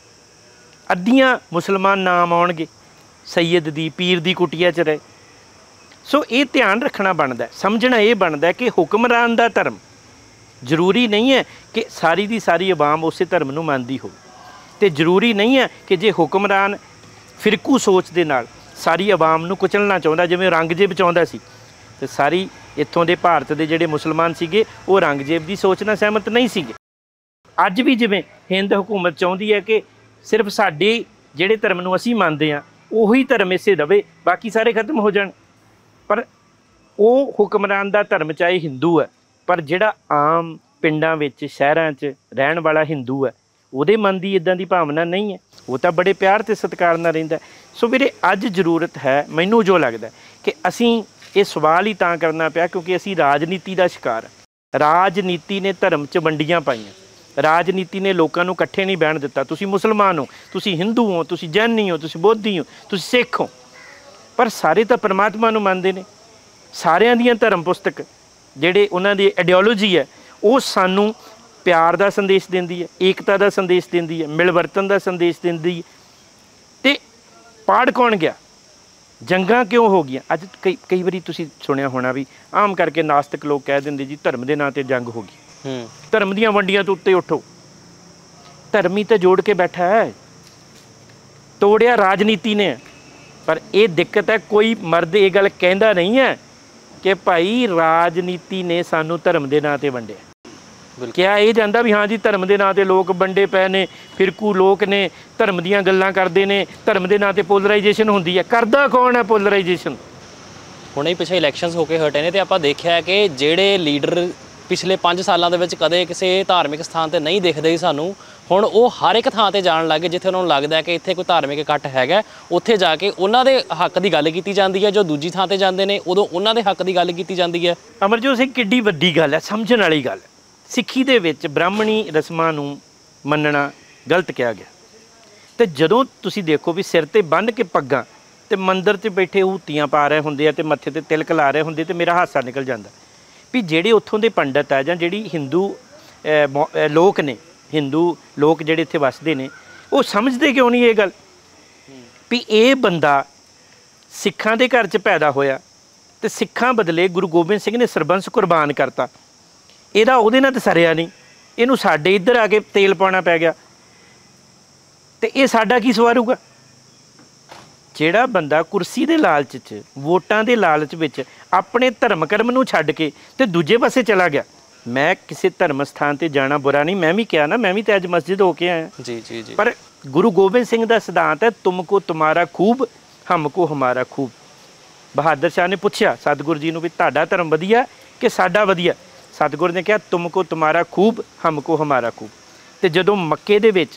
ਅੱਧੀਆਂ ਮੁਸਲਮਾਨ ਨਾਮ ਆਉਣਗੇ, ਸੈਯਦ ਦੀ, ਪੀਰ ਦੀ ਕੁਟੀਆ 'ਚ ਰਹੇ। ਸੋ ਇਹ ਧਿਆਨ ਰੱਖਣਾ ਬਣਦਾ, ਸਮਝਣਾ ਇਹ ਬਣਦਾ ਕਿ ਹੁਕਮਰਾਨ ਦਾ ਧਰਮ ਜ਼ਰੂਰੀ ਨਹੀਂ ਹੈ ਕਿ ਸਾਰੀ ਦੀ ਸਾਰੀ ਆਵਾਮ ਉਸੇ ਧਰਮ ਨੂੰ ਮੰਨਦੀ ਹੋਵੇ, ਅਤੇ ਜ਼ਰੂਰੀ ਨਹੀਂ ਹੈ ਕਿ ਜੇ ਹੁਕਮਰਾਨ ਫਿਰਕੂ ਸੋਚ ਦੇ ਨਾਲ ਸਾਰੀ ਆਵਾਮ ਨੂੰ ਕੁਚਲਣਾ ਚਾਹੁੰਦਾ, ਜਿਵੇਂ ਔਰੰਗਜ਼ੇਬ ਚਾਹੁੰਦਾ ਸੀ, ਅਤੇ ਸਾਰੀ ਇੱਥੋਂ ਦੇ ਭਾਰਤ ਦੇ ਜਿਹੜੇ ਮੁਸਲਮਾਨ ਸੀਗੇ ਉਹ ਔਰੰਗਜ਼ੇਬ ਦੀ ਸੋਚ ਨਾਲ ਸਹਿਮਤ ਨਹੀਂ ਸੀਗੇ। ਅੱਜ ਵੀ ਜਿਵੇਂ ਹਿੰਦ ਹਕੂਮਤ ਚਾਹੁੰਦੀ ਹੈ ਕਿ ਸਿਰਫ ਸਾਡੇ ਜਿਹੜੇ ਧਰਮ ਨੂੰ ਅਸੀਂ ਮੰਨਦੇ ਹਾਂ ਉਹੀ ਧਰਮ ਇਸੇ ਰਵੇ, ਬਾਕੀ ਸਾਰੇ ਖਤਮ ਹੋ ਜਾਣ। ਪਰ ਉਹ ਹੁਕਮਰਾਨ ਦਾ ਧਰਮ ਚਾਹੇ ਹਿੰਦੂ ਹੈ, ਪਰ ਜਿਹੜਾ ਆਮ ਪਿੰਡਾਂ ਵਿੱਚ ਸ਼ਹਿਰਾਂ 'ਚ ਰਹਿਣ ਵਾਲਾ ਹਿੰਦੂ ਹੈ ਉਹਦੇ ਮਨ ਦੀ ਇੱਦਾਂ ਦੀ ਭਾਵਨਾ ਨਹੀਂ ਹੈ, ਉਹ ਤਾਂ ਬੜੇ ਪਿਆਰ ਅਤੇ ਸਤਿਕਾਰ ਨਾਲ ਰਹਿੰਦਾ। ਸੋ ਵੀਰੇ ਅੱਜ ਜ਼ਰੂਰਤ ਹੈ, ਮੈਨੂੰ ਜੋ ਲੱਗਦਾ ਕਿ ਅਸੀਂ ਇਹ ਸਵਾਲ ਹੀ ਤਾਂ ਕਰਨਾ ਪਿਆ ਕਿਉਂਕਿ ਅਸੀਂ ਰਾਜਨੀਤੀ ਦਾ ਸ਼ਿਕਾਰ ਹਾਂ। ਰਾਜਨੀਤੀ ਨੇ ਧਰਮ 'ਚ ਵੰਡੀਆਂ ਪਾਈਆਂ, ਰਾਜਨੀਤੀ ਨੇ ਲੋਕਾਂ ਨੂੰ ਇਕੱਠੇ ਨਹੀਂ ਬਹਿਣ ਦਿੱਤਾ। ਤੁਸੀਂ ਮੁਸਲਮਾਨ ਹੋ, ਤੁਸੀਂ ਹਿੰਦੂ ਹੋ, ਤੁਸੀਂ ਜੈਨੀ ਹੋ, ਤੁਸੀਂ ਬੋਧੀ ਹੋ, ਤੁਸੀਂ ਸਿੱਖ ਹੋ, ਪਰ ਸਾਰੇ ਤਾਂ ਪਰਮਾਤਮਾ ਨੂੰ ਮੰਨਦੇ ਨੇ। ਸਾਰਿਆਂ ਦੀਆਂ ਧਰਮ ਪੁਸਤਕ ਜਿਹੜੇ ਉਹਨਾਂ ਦੀ ਆਈਡੀਓਲੋਜੀ ਹੈ ਉਹ ਸਾਨੂੰ ਪਿਆਰ ਦਾ ਸੰਦੇਸ਼ ਦਿੰਦੀ ਹੈ, ਏਕਤਾ ਦਾ ਸੰਦੇਸ਼ ਦਿੰਦੀ ਹੈ, ਮਿਲਵਰਤਨ ਦਾ ਸੰਦੇਸ਼ ਦਿੰਦੀ ਹੈ। ਅਤੇ ਪਾੜ ਕੌਣ ਗਿਆ, ਜੰਗਾਂ ਕਿਉਂ ਹੋ ਗਈਆਂ? ਅੱਜ ਕਈ ਕਈ ਵਾਰੀ ਤੁਸੀਂ ਸੁਣਿਆ ਹੋਣਾ ਵੀ ਆਮ ਕਰਕੇ ਨਾਸਤਿਕ ਲੋਕ ਕਹਿ ਦਿੰਦੇ ਜੀ ਧਰਮ ਦੇ ਨਾਂ 'ਤੇ ਜੰਗ ਹੋ ਗਈ, ਧਰਮ ਦੀਆਂ ਵੰਡੀਆਂ ਤੋਂ ਉੱਤੇ ਉੱਠੋ। ਧਰਮ ਹੀ ਤਾਂ ਜੋੜ ਕੇ ਬੈਠਾ ਹੈ, ਤੋੜਿਆ ਰਾਜਨੀਤੀ ਨੇ। ਪਰ ਇਹ ਦਿੱਕਤ ਹੈ, ਕੋਈ ਮਰਦ ਇਹ ਗੱਲ ਕਹਿੰਦਾ ਨਹੀਂ ਹੈ ਕਿ ਭਾਈ ਰਾਜਨੀਤੀ ਨੇ ਸਾਨੂੰ ਧਰਮ ਦੇ ਨਾਂ 'ਤੇ ਵੰਡਿਆ। ਕਿਹਾ ਇਹ ਜਾਂਦਾ ਵੀ ਹਾਂ ਜੀ ਧਰਮ ਦੇ ਨਾਂ 'ਤੇ ਲੋਕ ਵੰਡੇ ਪਏ ਨੇ, ਫਿਰਕੂ ਲੋਕ ਨੇ, ਧਰਮ ਦੀਆਂ ਗੱਲਾਂ ਕਰਦੇ ਨੇ, ਧਰਮ ਦੇ ਨਾਂ 'ਤੇ ਪੋਲਰਾਈਜੇਸ਼ਨ ਹੁੰਦੀ ਹੈ। ਕਰਦਾ ਕੌਣ ਹੈ ਪੋਲਰਾਈਜੇਸ਼ਨ? ਹੁਣੇ ਹੀ ਪਿੱਛੇ ਇਲੈਕਸ਼ਨਸ ਹੋ ਕੇ ਹਟੇ ਨੇ, ਅਤੇ ਆਪਾਂ ਦੇਖਿਆ ਕਿ ਜਿਹੜੇ ਲੀਡਰ ਪਿਛਲੇ ਪੰਜ ਸਾਲਾਂ ਦੇ ਵਿੱਚ ਕਦੇ ਕਿਸੇ ਧਾਰਮਿਕ ਸਥਾਨ 'ਤੇ ਨਹੀਂ ਦਿਖਦੇ ਸੀ ਸਾਨੂੰ, ਹੁਣ ਉਹ ਹਰ ਇੱਕ ਥਾਂ 'ਤੇ ਜਾਣ ਲੱਗ ਗਏ ਜਿੱਥੇ ਉਹਨਾਂ ਨੂੰ ਲੱਗਦਾ ਕਿ ਇੱਥੇ ਕੋਈ ਧਾਰਮਿਕ ਇਕੱਠ ਹੈਗਾ, ਉੱਥੇ ਜਾ ਕੇ ਉਹਨਾਂ ਦੇ ਹੱਕ ਦੀ ਗੱਲ ਕੀਤੀ ਜਾਂਦੀ ਹੈ। ਜੋ ਦੂਜੀ ਥਾਂ 'ਤੇ ਜਾਂਦੇ ਨੇ ਉਦੋਂ ਉਹਨਾਂ ਦੇ ਹੱਕ ਦੀ ਗੱਲ ਕੀਤੀ ਜਾਂਦੀ ਹੈ। ਅਮਰਜੋਤ ਸਿੰਘ, ਕਿੱਡੀ ਵੱਡੀ ਗੱਲ ਹੈ, ਸਮਝਣ ਵਾਲੀ ਗੱਲ। ਸਿੱਖੀ ਦੇ ਵਿੱਚ ਬ੍ਰਾਹਮਣੀ ਰਸਮਾਂ ਨੂੰ ਮੰਨਣਾ ਗਲਤ ਕਿਹਾ ਗਿਆ, ਅਤੇ ਜਦੋਂ ਤੁਸੀਂ ਦੇਖੋ ਵੀ ਸਿਰ 'ਤੇ ਬੰਨ੍ਹ ਕੇ ਪੱਗਾਂ ਅਤੇ ਮੰਦਰ 'ਚ ਬੈਠੇ ਹੂਤੀਆਂ ਪਾ ਰਹੇ ਹੁੰਦੇ ਆ ਅਤੇ ਮੱਥੇ 'ਤੇ ਤਿਲਕ ਲਾ ਰਹੇ ਹੁੰਦੇ, ਅਤੇ ਮੇਰਾ ਹਾਸਾ ਨਿਕਲ ਜਾਂਦਾ ਵੀ ਜਿਹੜੇ ਉੱਥੋਂ ਦੇ ਪੰਡਤ ਆ ਜਾਂ ਜਿਹੜੀ ਹਿੰਦੂ ਲੋਕ ਨੇ, ਹਿੰਦੂ ਲੋਕ ਜਿਹੜੇ ਇੱਥੇ ਵੱਸਦੇ ਨੇ, ਉਹ ਸਮਝਦੇ ਕਿਉਂ ਨਹੀਂ ਇਹ ਗੱਲ ਵੀ ਇਹ ਬੰਦਾ ਸਿੱਖਾਂ ਦੇ ਘਰ 'ਚ ਪੈਦਾ ਹੋਇਆ ਅਤੇ ਸਿੱਖਾਂ ਬਦਲੇ ਗੁਰੂ ਗੋਬਿੰਦ ਸਿੰਘ ਨੇ ਸਰਬੰਸ ਕੁਰਬਾਨ ਕਰਤਾ, ਇਹਦਾ ਉਹਦੇ ਨਾਲ ਤਾਂ ਸਰਿਆ ਨਹੀਂ, ਇਹਨੂੰ ਸਾਡੇ ਇੱਧਰ ਆ ਕੇ ਤੇਲ ਪਾਉਣਾ ਪੈ ਗਿਆ, ਅਤੇ ਇਹ ਸਾਡਾ ਕੀ ਸਵਾਰੂਗਾ? ਜਿਹੜਾ ਬੰਦਾ ਕੁਰਸੀ ਦੇ ਲਾਲਚ 'ਚ, ਵੋਟਾਂ ਦੇ ਲਾਲਚ ਵਿੱਚ ਆਪਣੇ ਧਰਮ ਕਰਮ ਨੂੰ ਛੱਡ ਕੇ ਅਤੇ ਦੂਜੇ ਪਾਸੇ ਚਲਾ ਗਿਆ। ਮੈਂ ਕਿਸੇ ਧਰਮ ਸਥਾਨ 'ਤੇ ਜਾਣਾ ਬੁਰਾ ਨਹੀਂ, ਮੈਂ ਵੀ ਕਿਹਾ ਨਾ, ਮੈਂ ਵੀ ਤਾਂ ਅੱਜ ਮਸਜਿਦ ਹੋ ਕੇ ਆਇਆ ਜੀ ਜੀ ਜੀ ਪਰ ਗੁਰੂ ਗੋਬਿੰਦ ਸਿੰਘ ਦਾ ਸਿਧਾਂਤ ਹੈ, ਤੁਮ ਕੋ ਤੁਮਾਰਾ ਖੂਬ, ਹਮ ਕੋ ਹਮਾਰਾ ਖੂਬ। ਬਹਾਦਰ ਸ਼ਾਹ ਨੇ ਪੁੱਛਿਆ ਸਤਿਗੁਰੂ ਜੀ ਨੂੰ ਵੀ ਤੁਹਾਡਾ ਧਰਮ ਵਧੀਆ ਕਿ ਸਾਡਾ ਵਧੀਆ? ਸਤਿਗੁਰੂ ਨੇ ਕਿਹਾ ਤੁਮ ਕੋ ਤੁਮਾਰਾ ਖੂਬ, ਹਮ ਕੋ ਹਮਾਰਾ ਖੂਬ। ਅਤੇ ਜਦੋਂ ਮੱਕੇ ਦੇ ਵਿੱਚ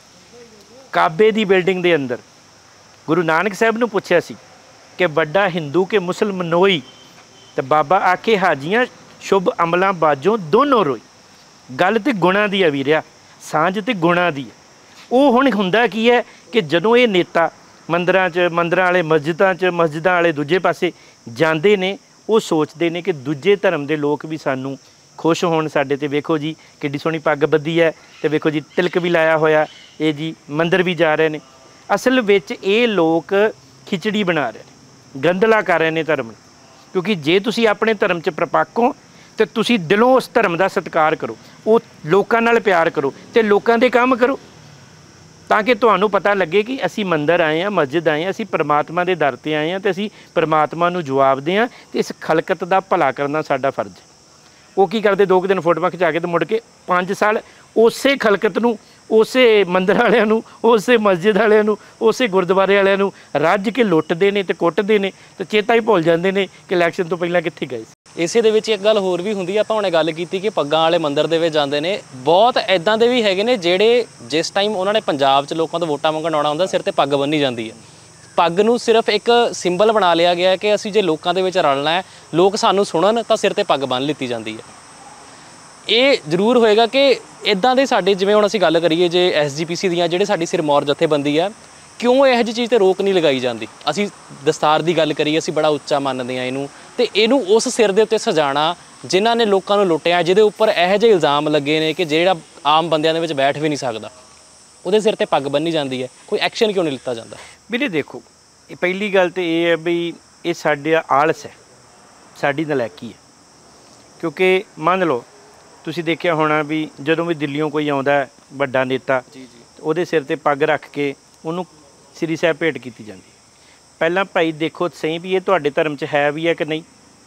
ਕਾਬੇ ਦੀ ਬਿਲਡਿੰਗ ਦੇ ਅੰਦਰ ਗੁਰੂ ਨਾਨਕ ਸਾਹਿਬ ਨੂੰ ਪੁੱਛਿਆ ਸੀ ਕਿ ਵੱਡਾ ਹਿੰਦੂ ਕਿ ਮੁਸਲਮਾਨੋਈ, ਅਤੇ ਬਾਬਾ ਆਖੇ ਹਾਜੀਆਂ ਸ਼ੁਭ ਅਮਲਾਂ ਬਾਝੋਂ ਦੋਨੋਂ ਰੋਈ। ਗੱਲ ਤਾਂ ਗੁਣਾਂ ਦੀ ਆ ਵੀਰਿਆ, ਸਾਂਝ ਤਾਂ ਗੁਣਾਂ ਦੀ ਹੈ। ਉਹ ਹੁਣ ਹੁੰਦਾ ਕੀ ਹੈ ਕਿ ਜਦੋਂ ਇਹ ਨੇਤਾ ਮੰਦਰਾਂ 'ਚ, ਮੰਦਰਾਂ ਵਾਲੇ ਮਸਜਿਦਾਂ 'ਚ, ਮਸਜਿਦਾਂ ਵਾਲੇ ਦੂਜੇ ਪਾਸੇ ਜਾਂਦੇ ਨੇ, ਉਹ ਸੋਚਦੇ ਨੇ ਕਿ ਦੂਜੇ ਧਰਮ ਦੇ ਲੋਕ ਵੀ ਸਾਨੂੰ ਖੁਸ਼ ਹੋਣ ਸਾਡੇ 'ਤੇ। ਵੇਖੋ ਜੀ ਕਿੱਡੀ ਸੋਹਣੀ ਪੱਗ ਬੱਧੀ ਹੈ, ਅਤੇ ਵੇਖੋ ਜੀ ਤਿਲਕ ਵੀ ਲਾਇਆ ਹੋਇਆ, ਇਹ ਜੀ ਮੰਦਰ ਵੀ ਜਾ ਰਹੇ ਨੇ। ਅਸਲ ਵਿੱਚ ਇਹ ਲੋਕ ਖਿਚੜੀ ਬਣਾ ਰਹੇ ਨੇ, ਗੰਧਲਾ ਕਰ ਰਹੇ ਨੇ ਧਰਮ ਨੂੰ। ਕਿਉਂਕਿ ਜੇ ਤੁਸੀਂ ਆਪਣੇ ਧਰਮ 'ਚ ਪ੍ਰਪੱਕ ਹੋ, ਤੇ ਤੁਸੀਂ ਦਿਲੋਂ ਉਸ ਧਰਮ ਦਾ ਸਤਿਕਾਰ ਕਰੋ, ਉਹ ਲੋਕਾਂ ਨਾਲ ਪਿਆਰ ਕਰੋ ਤੇ ਲੋਕਾਂ ਦੇ ਕੰਮ ਕਰੋ, ਤਾਂ ਕਿ ਤੁਹਾਨੂੰ ਪਤਾ ਲੱਗੇ ਕਿ ਅਸੀਂ ਮੰਦਰ ਆਏ ਹਾਂ, ਮਸਜਿਦ ਆਏ ਹਾਂ, ਅਸੀਂ ਪਰਮਾਤਮਾ ਦੇ ਦਰ 'ਤੇ ਆਏ ਹਾਂ ਤੇ ਅਸੀਂ ਪਰਮਾਤਮਾ ਨੂੰ ਜਵਾਬਦੇ ਹਾਂ ਤੇ ਇਸ ਖਲਕਤ ਦਾ ਭਲਾ ਕਰਨਾ ਸਾਡਾ ਫਰਜ਼ ਹੈ। ਉਹ ਕੀ ਕਰਦੇ, ਦੋ ਕੁ ਦਿਨ ਫੋਟੋਆਂ ਖਿਚਾ ਕੇ ਤੇ ਮੁੜ ਕੇ ਪੰਜ ਸਾਲ ਉਸੇ ਖਲਕਤ ਨੂੰ, ਉਸੇ ਮੰਦਰ ਵਾਲਿਆਂ ਨੂੰ, ਉਸੇ ਮਸਜਿਦ ਵਾਲਿਆਂ ਨੂੰ, ਉਸੇ ਗੁਰਦੁਆਰੇ ਵਾਲਿਆਂ ਨੂੰ ਰੱਜ ਕੇ ਲੁੱਟਦੇ ਨੇ ਤੇ ਕੁੱਟਦੇ ਨੇ ਤੇ ਚੇਤਾ ਹੀ ਭੁੱਲ ਜਾਂਦੇ ਨੇ ਕਿ ਇਲੈਕਸ਼ਨ ਤੋਂ ਪਹਿਲਾਂ ਕਿੱਥੇ ਗਏ ਸੀ। ਇਸੇ ਦੇ ਵਿੱਚ ਇੱਕ ਗੱਲ ਹੋਰ ਵੀ ਹੁੰਦੀ ਆ, ਆਪਾਂ ਹੁਣੇ ਗੱਲ ਕੀਤੀ ਕਿ ਪੱਗਾਂ ਵਾਲੇ ਮੰਦਿਰ ਦੇ ਵਿੱਚ ਜਾਂਦੇ ਨੇ, ਬਹੁਤ ਇੱਦਾਂ ਦੇ ਵੀ ਹੈਗੇ ਨੇ ਜਿਹੜੇ ਜਿਸ ਟਾਈਮ ਉਹਨਾਂ ਨੇ ਪੰਜਾਬ 'ਚ ਲੋਕਾਂ ਤੋਂ ਵੋਟਾਂ ਮੰਗਣ ਆਉਣਾ ਹੁੰਦਾ ਸਿਰ ਤੇ ਪੱਗ ਬੰਨ੍ਹੀ ਜਾਂਦੀ ਹੈ। ਪੱਗ ਨੂੰ ਸਿਰਫ ਇੱਕ ਸਿੰਬਲ ਬਣਾ ਲਿਆ ਗਿਆ ਹੈ ਕਿ ਅਸੀਂ ਜੇ ਲੋਕਾਂ ਦੇ ਵਿੱਚ ਰਲਣਾ ਹੈ, ਲੋਕ ਸਾਨੂੰ ਸੁਣਨ, ਤਾਂ ਸਿਰ ਤੇ ਪੱਗ ਬੰਨ੍ਹ ਲਿੱਤੀ ਜਾਂਦੀ ਹੈ। ਇਹ ਜ਼ਰੂਰ ਹੋਏਗਾ ਕਿ ਇੱਦਾਂ ਦੇ ਸਾਡੇ, ਜਿਵੇਂ ਹੁਣ ਅਸੀਂ ਗੱਲ ਕਰੀਏ ਜੇ ਐਸ ਜੀ ਪੀ ਸੀ ਦੀਆਂ ਜਿਹੜੇ ਸਾਡੀ ਸਿਰਮੌਰ ਜਥੇਬੰਦੀ ਹੈ, ਕਿਉਂ ਇਹੋ ਜਿਹੀ ਚੀਜ਼ 'ਤੇ ਰੋਕ ਨਹੀਂ ਲਗਾਈ ਜਾਂਦੀ। ਅਸੀਂ ਦਸਤਾਰ ਦੀ ਗੱਲ ਕਰੀਏ, ਅਸੀਂ ਬੜਾ ਉੱਚਾ ਮੰਨਦੇ ਹਾਂ ਇਹਨੂੰ, ਤੇ ਇਹਨੂੰ ਉਸ ਸਿਰ ਦੇ ਉੱਤੇ ਸਜਾਣਾ ਜਿਨ੍ਹਾਂ ਨੇ ਲੋਕਾਂ ਨੂੰ ਲੁੱਟਿਆ, ਜਿਹਦੇ ਉੱਪਰ ਇਹੋ ਜਿਹੇ ਇਲਜ਼ਾਮ ਲੱਗੇ ਨੇ ਕਿ ਜਿਹੜਾ ਆਮ ਬੰਦਿਆਂ ਦੇ ਵਿੱਚ ਬੈਠ ਵੀ ਨਹੀਂ ਸਕਦਾ, ਉਹਦੇ ਸਿਰ ਤੇ ਪੱਗ ਬੰਨ੍ਹੀ ਜਾਂਦੀ ਹੈ, ਕੋਈ ਐਕਸ਼ਨ ਕਿਉਂ ਨਹੀਂ ਲਿੱਤਾ ਜਾਂਦਾ? ਵੀਰੇ ਦੇਖੋ, ਇਹ ਪਹਿਲੀ ਗੱਲ ਤਾਂ ਇਹ ਹੈ ਵੀ ਇਹ ਸਾਡਾ ਆਲਸ ਹੈ, ਸਾਡੀ ਨਲਾਇਕੀ ਹੈ। ਕਿਉਂਕਿ ਮੰਨ ਲਓ ਤੁਸੀਂ ਦੇਖਿਆ ਹੋਣਾ ਵੀ ਜਦੋਂ ਵੀ ਦਿੱਲੀੋਂ ਕੋਈ ਆਉਂਦਾ ਵੱਡਾ ਨੇਤਾ, ਜੀ ਜੀ, ਉਹਦੇ ਸਿਰ ਤੇ ਪੱਗ ਰੱਖ ਕੇ ਉਹਨੂੰ ਸ੍ਰੀ ਸਾਹਿਬ ਭੇਟ ਕੀਤੀ ਜਾਂਦੀ। ਪਹਿਲਾਂ ਭਾਈ ਦੇਖੋ ਸਹੀ ਵੀ ਇਹ ਤੁਹਾਡੇ ਧਰਮ 'ਚ ਹੈ ਵੀ ਹੈ ਕਿ ਨਹੀਂ,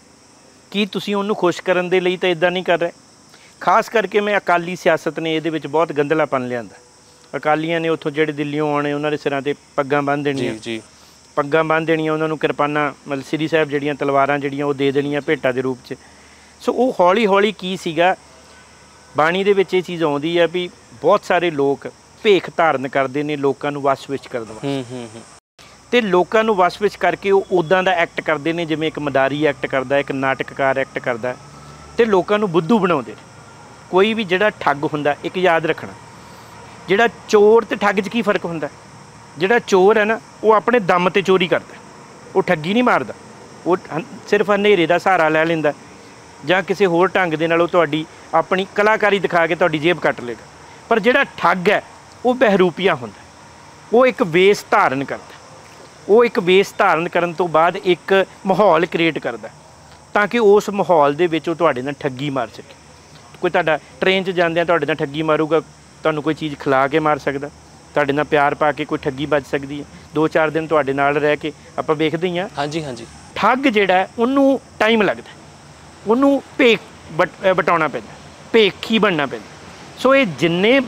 ਕੀ ਤੁਸੀਂ ਉਹਨੂੰ ਖੁਸ਼ ਕਰਨ ਦੇ ਲਈ ਤਾਂ ਇੱਦਾਂ ਨਹੀਂ ਕਰ ਰਹੇ। ਖਾਸ ਕਰਕੇ ਮੈਂ ਅਕਾਲੀ ਸਿਆਸਤ ਨੇ ਇਹਦੇ ਵਿੱਚ ਬਹੁਤ ਗੰਦਲਾਪਨ ਲਿਆਂਦਾ। ਅਕਾਲੀਆਂ ਨੇ ਉੱਥੋਂ ਜਿਹੜੇ ਦਿੱਲੀੋਂ ਆਉਣੇ ਉਹਨਾਂ ਦੇ ਸਿਰਾਂ 'ਤੇ ਪੱਗਾਂ ਬੰਨ੍ਹ ਦੇਣੀਆਂ, ਜੀ ਪੱਗਾਂ ਬੰਨ੍ਹ ਦੇਣੀਆਂ, ਉਹਨਾਂ ਨੂੰ ਕਿਰਪਾਨਾਂ ਮਤਲਬ ਸ੍ਰੀ ਸਾਹਿਬ ਜਿਹੜੀਆਂ ਤਲਵਾਰਾਂ ਜਿਹੜੀਆਂ ਉਹ ਦੇ ਦੇਣੀਆਂ ਭੇਟਾਂ ਦੇ ਰੂਪ 'ਚ। ਸੋ ਉਹ ਹੌਲੀ ਹੌਲੀ ਕੀ ਸੀਗਾ, ਬਾਣੀ ਦੇ ਵਿੱਚ ਇਹ ਚੀਜ਼ ਆਉਂਦੀ ਹੈ ਵੀ ਬਹੁਤ ਸਾਰੇ ਲੋਕ ਭੇਖ ਧਾਰਨ ਕਰਦੇ ਨੇ ਲੋਕਾਂ ਨੂੰ ਵਸ ਵਿੱਚ ਕਰਨ ਵਾਸਤੇ, ਅਤੇ ਲੋਕਾਂ ਨੂੰ ਵਸ ਵਿੱਚ ਕਰਕੇ ਉਹ ਉੱਦਾਂ ਦਾ ਐਕਟ ਕਰਦੇ ਨੇ ਜਿਵੇਂ ਇੱਕ ਮਦਾਰੀ ਐਕਟ ਕਰਦਾ, ਇੱਕ ਨਾਟਕਕਾਰ ਐਕਟ ਕਰਦਾ, ਅਤੇ ਲੋਕਾਂ ਨੂੰ ਬੁੱਧੂ ਬਣਾਉਂਦੇ ਨੇ। ਕੋਈ ਵੀ ਜਿਹੜਾ ਠੱਗ ਹੁੰਦਾ, ਇੱਕ ਯਾਦ ਰੱਖਣਾ, ਜਿਹੜਾ ਚੋਰ ਅਤੇ ਠੱਗ 'ਚ ਕੀ ਫਰਕ ਹੁੰਦਾ? ਜਿਹੜਾ ਚੋਰ ਹੈ ਨਾ ਉਹ ਆਪਣੇ ਦਮ 'ਤੇ ਚੋਰੀ ਕਰਦਾ, ਉਹ ਠੱਗੀ ਨਹੀਂ ਮਾਰਦਾ, ਉਹ ਸਿਰਫ ਹਨੇਰੇ ਦਾ ਸਹਾਰਾ ਲੈ ਲੈਂਦਾ ਜਾਂ ਕਿਸੇ ਹੋਰ ਢੰਗ ਦੇ ਨਾਲ ਉਹ ਤੁਹਾਡੀ ਆਪਣੀ ਕਲਾਕਾਰੀ ਦਿਖਾ ਕੇ ਤੁਹਾਡੀ ਜੇਬ ਕੱਟ ਲਏਗਾ। ਪਰ ਜਿਹੜਾ ਠੱਗ ਹੈ ਉਹ ਬਹਿਰੂਪੀਆ ਹੁੰਦਾ, ਉਹ ਇੱਕ ਵੇਸ ਧਾਰਨ ਕਰਦਾ, ਉਹ ਇੱਕ ਵੇਸ ਧਾਰਨ ਕਰਨ ਤੋਂ ਬਾਅਦ ਇੱਕ ਮਾਹੌਲ ਕ੍ਰੀਏਟ ਕਰਦਾ ਤਾਂ ਕਿ ਉਸ ਮਾਹੌਲ ਦੇ ਵਿੱਚ ਉਹ ਤੁਹਾਡੇ ਨਾਲ ਠੱਗੀ ਮਾਰ ਸਕੇ। ਕੋਈ ਤੁਹਾਡਾ ਟ੍ਰੇਨ 'ਚ ਜਾਂਦਿਆਂ ਤੁਹਾਡੇ ਨਾਲ ਠੱਗੀ ਮਾਰੂਗਾ, ਤੁਹਾਨੂੰ ਕੋਈ ਚੀਜ਼ ਖਿਲਾ ਕੇ ਮਾਰ ਸਕਦਾ, ਤੁਹਾਡੇ ਨਾਲ ਪਿਆਰ ਪਾ ਕੇ ਕੋਈ ਠੱਗੀ ਬਚ ਸਕਦੀ ਹੈ। ਦੋ ਚਾਰ ਦਿਨ ਤੁਹਾਡੇ ਨਾਲ ਰਹਿ ਕੇ ਆਪਾਂ ਵੇਖਦੇ ਹੀ ਹਾਂ। ਹਾਂਜੀ ਹਾਂਜੀ, ਠੱਗ ਜਿਹੜਾ ਉਹਨੂੰ ਟਾਈਮ ਲੱਗਦਾ, ਉਹਨੂੰ ਭੇਖ ਬਟ ਵਟਾਉਣਾ ਪੈਂਦਾ, ਭੇਖੀ ਬਣਨਾ ਪੈਂਦਾ। ਸੋ ਇਹ ਜਿੰਨੇ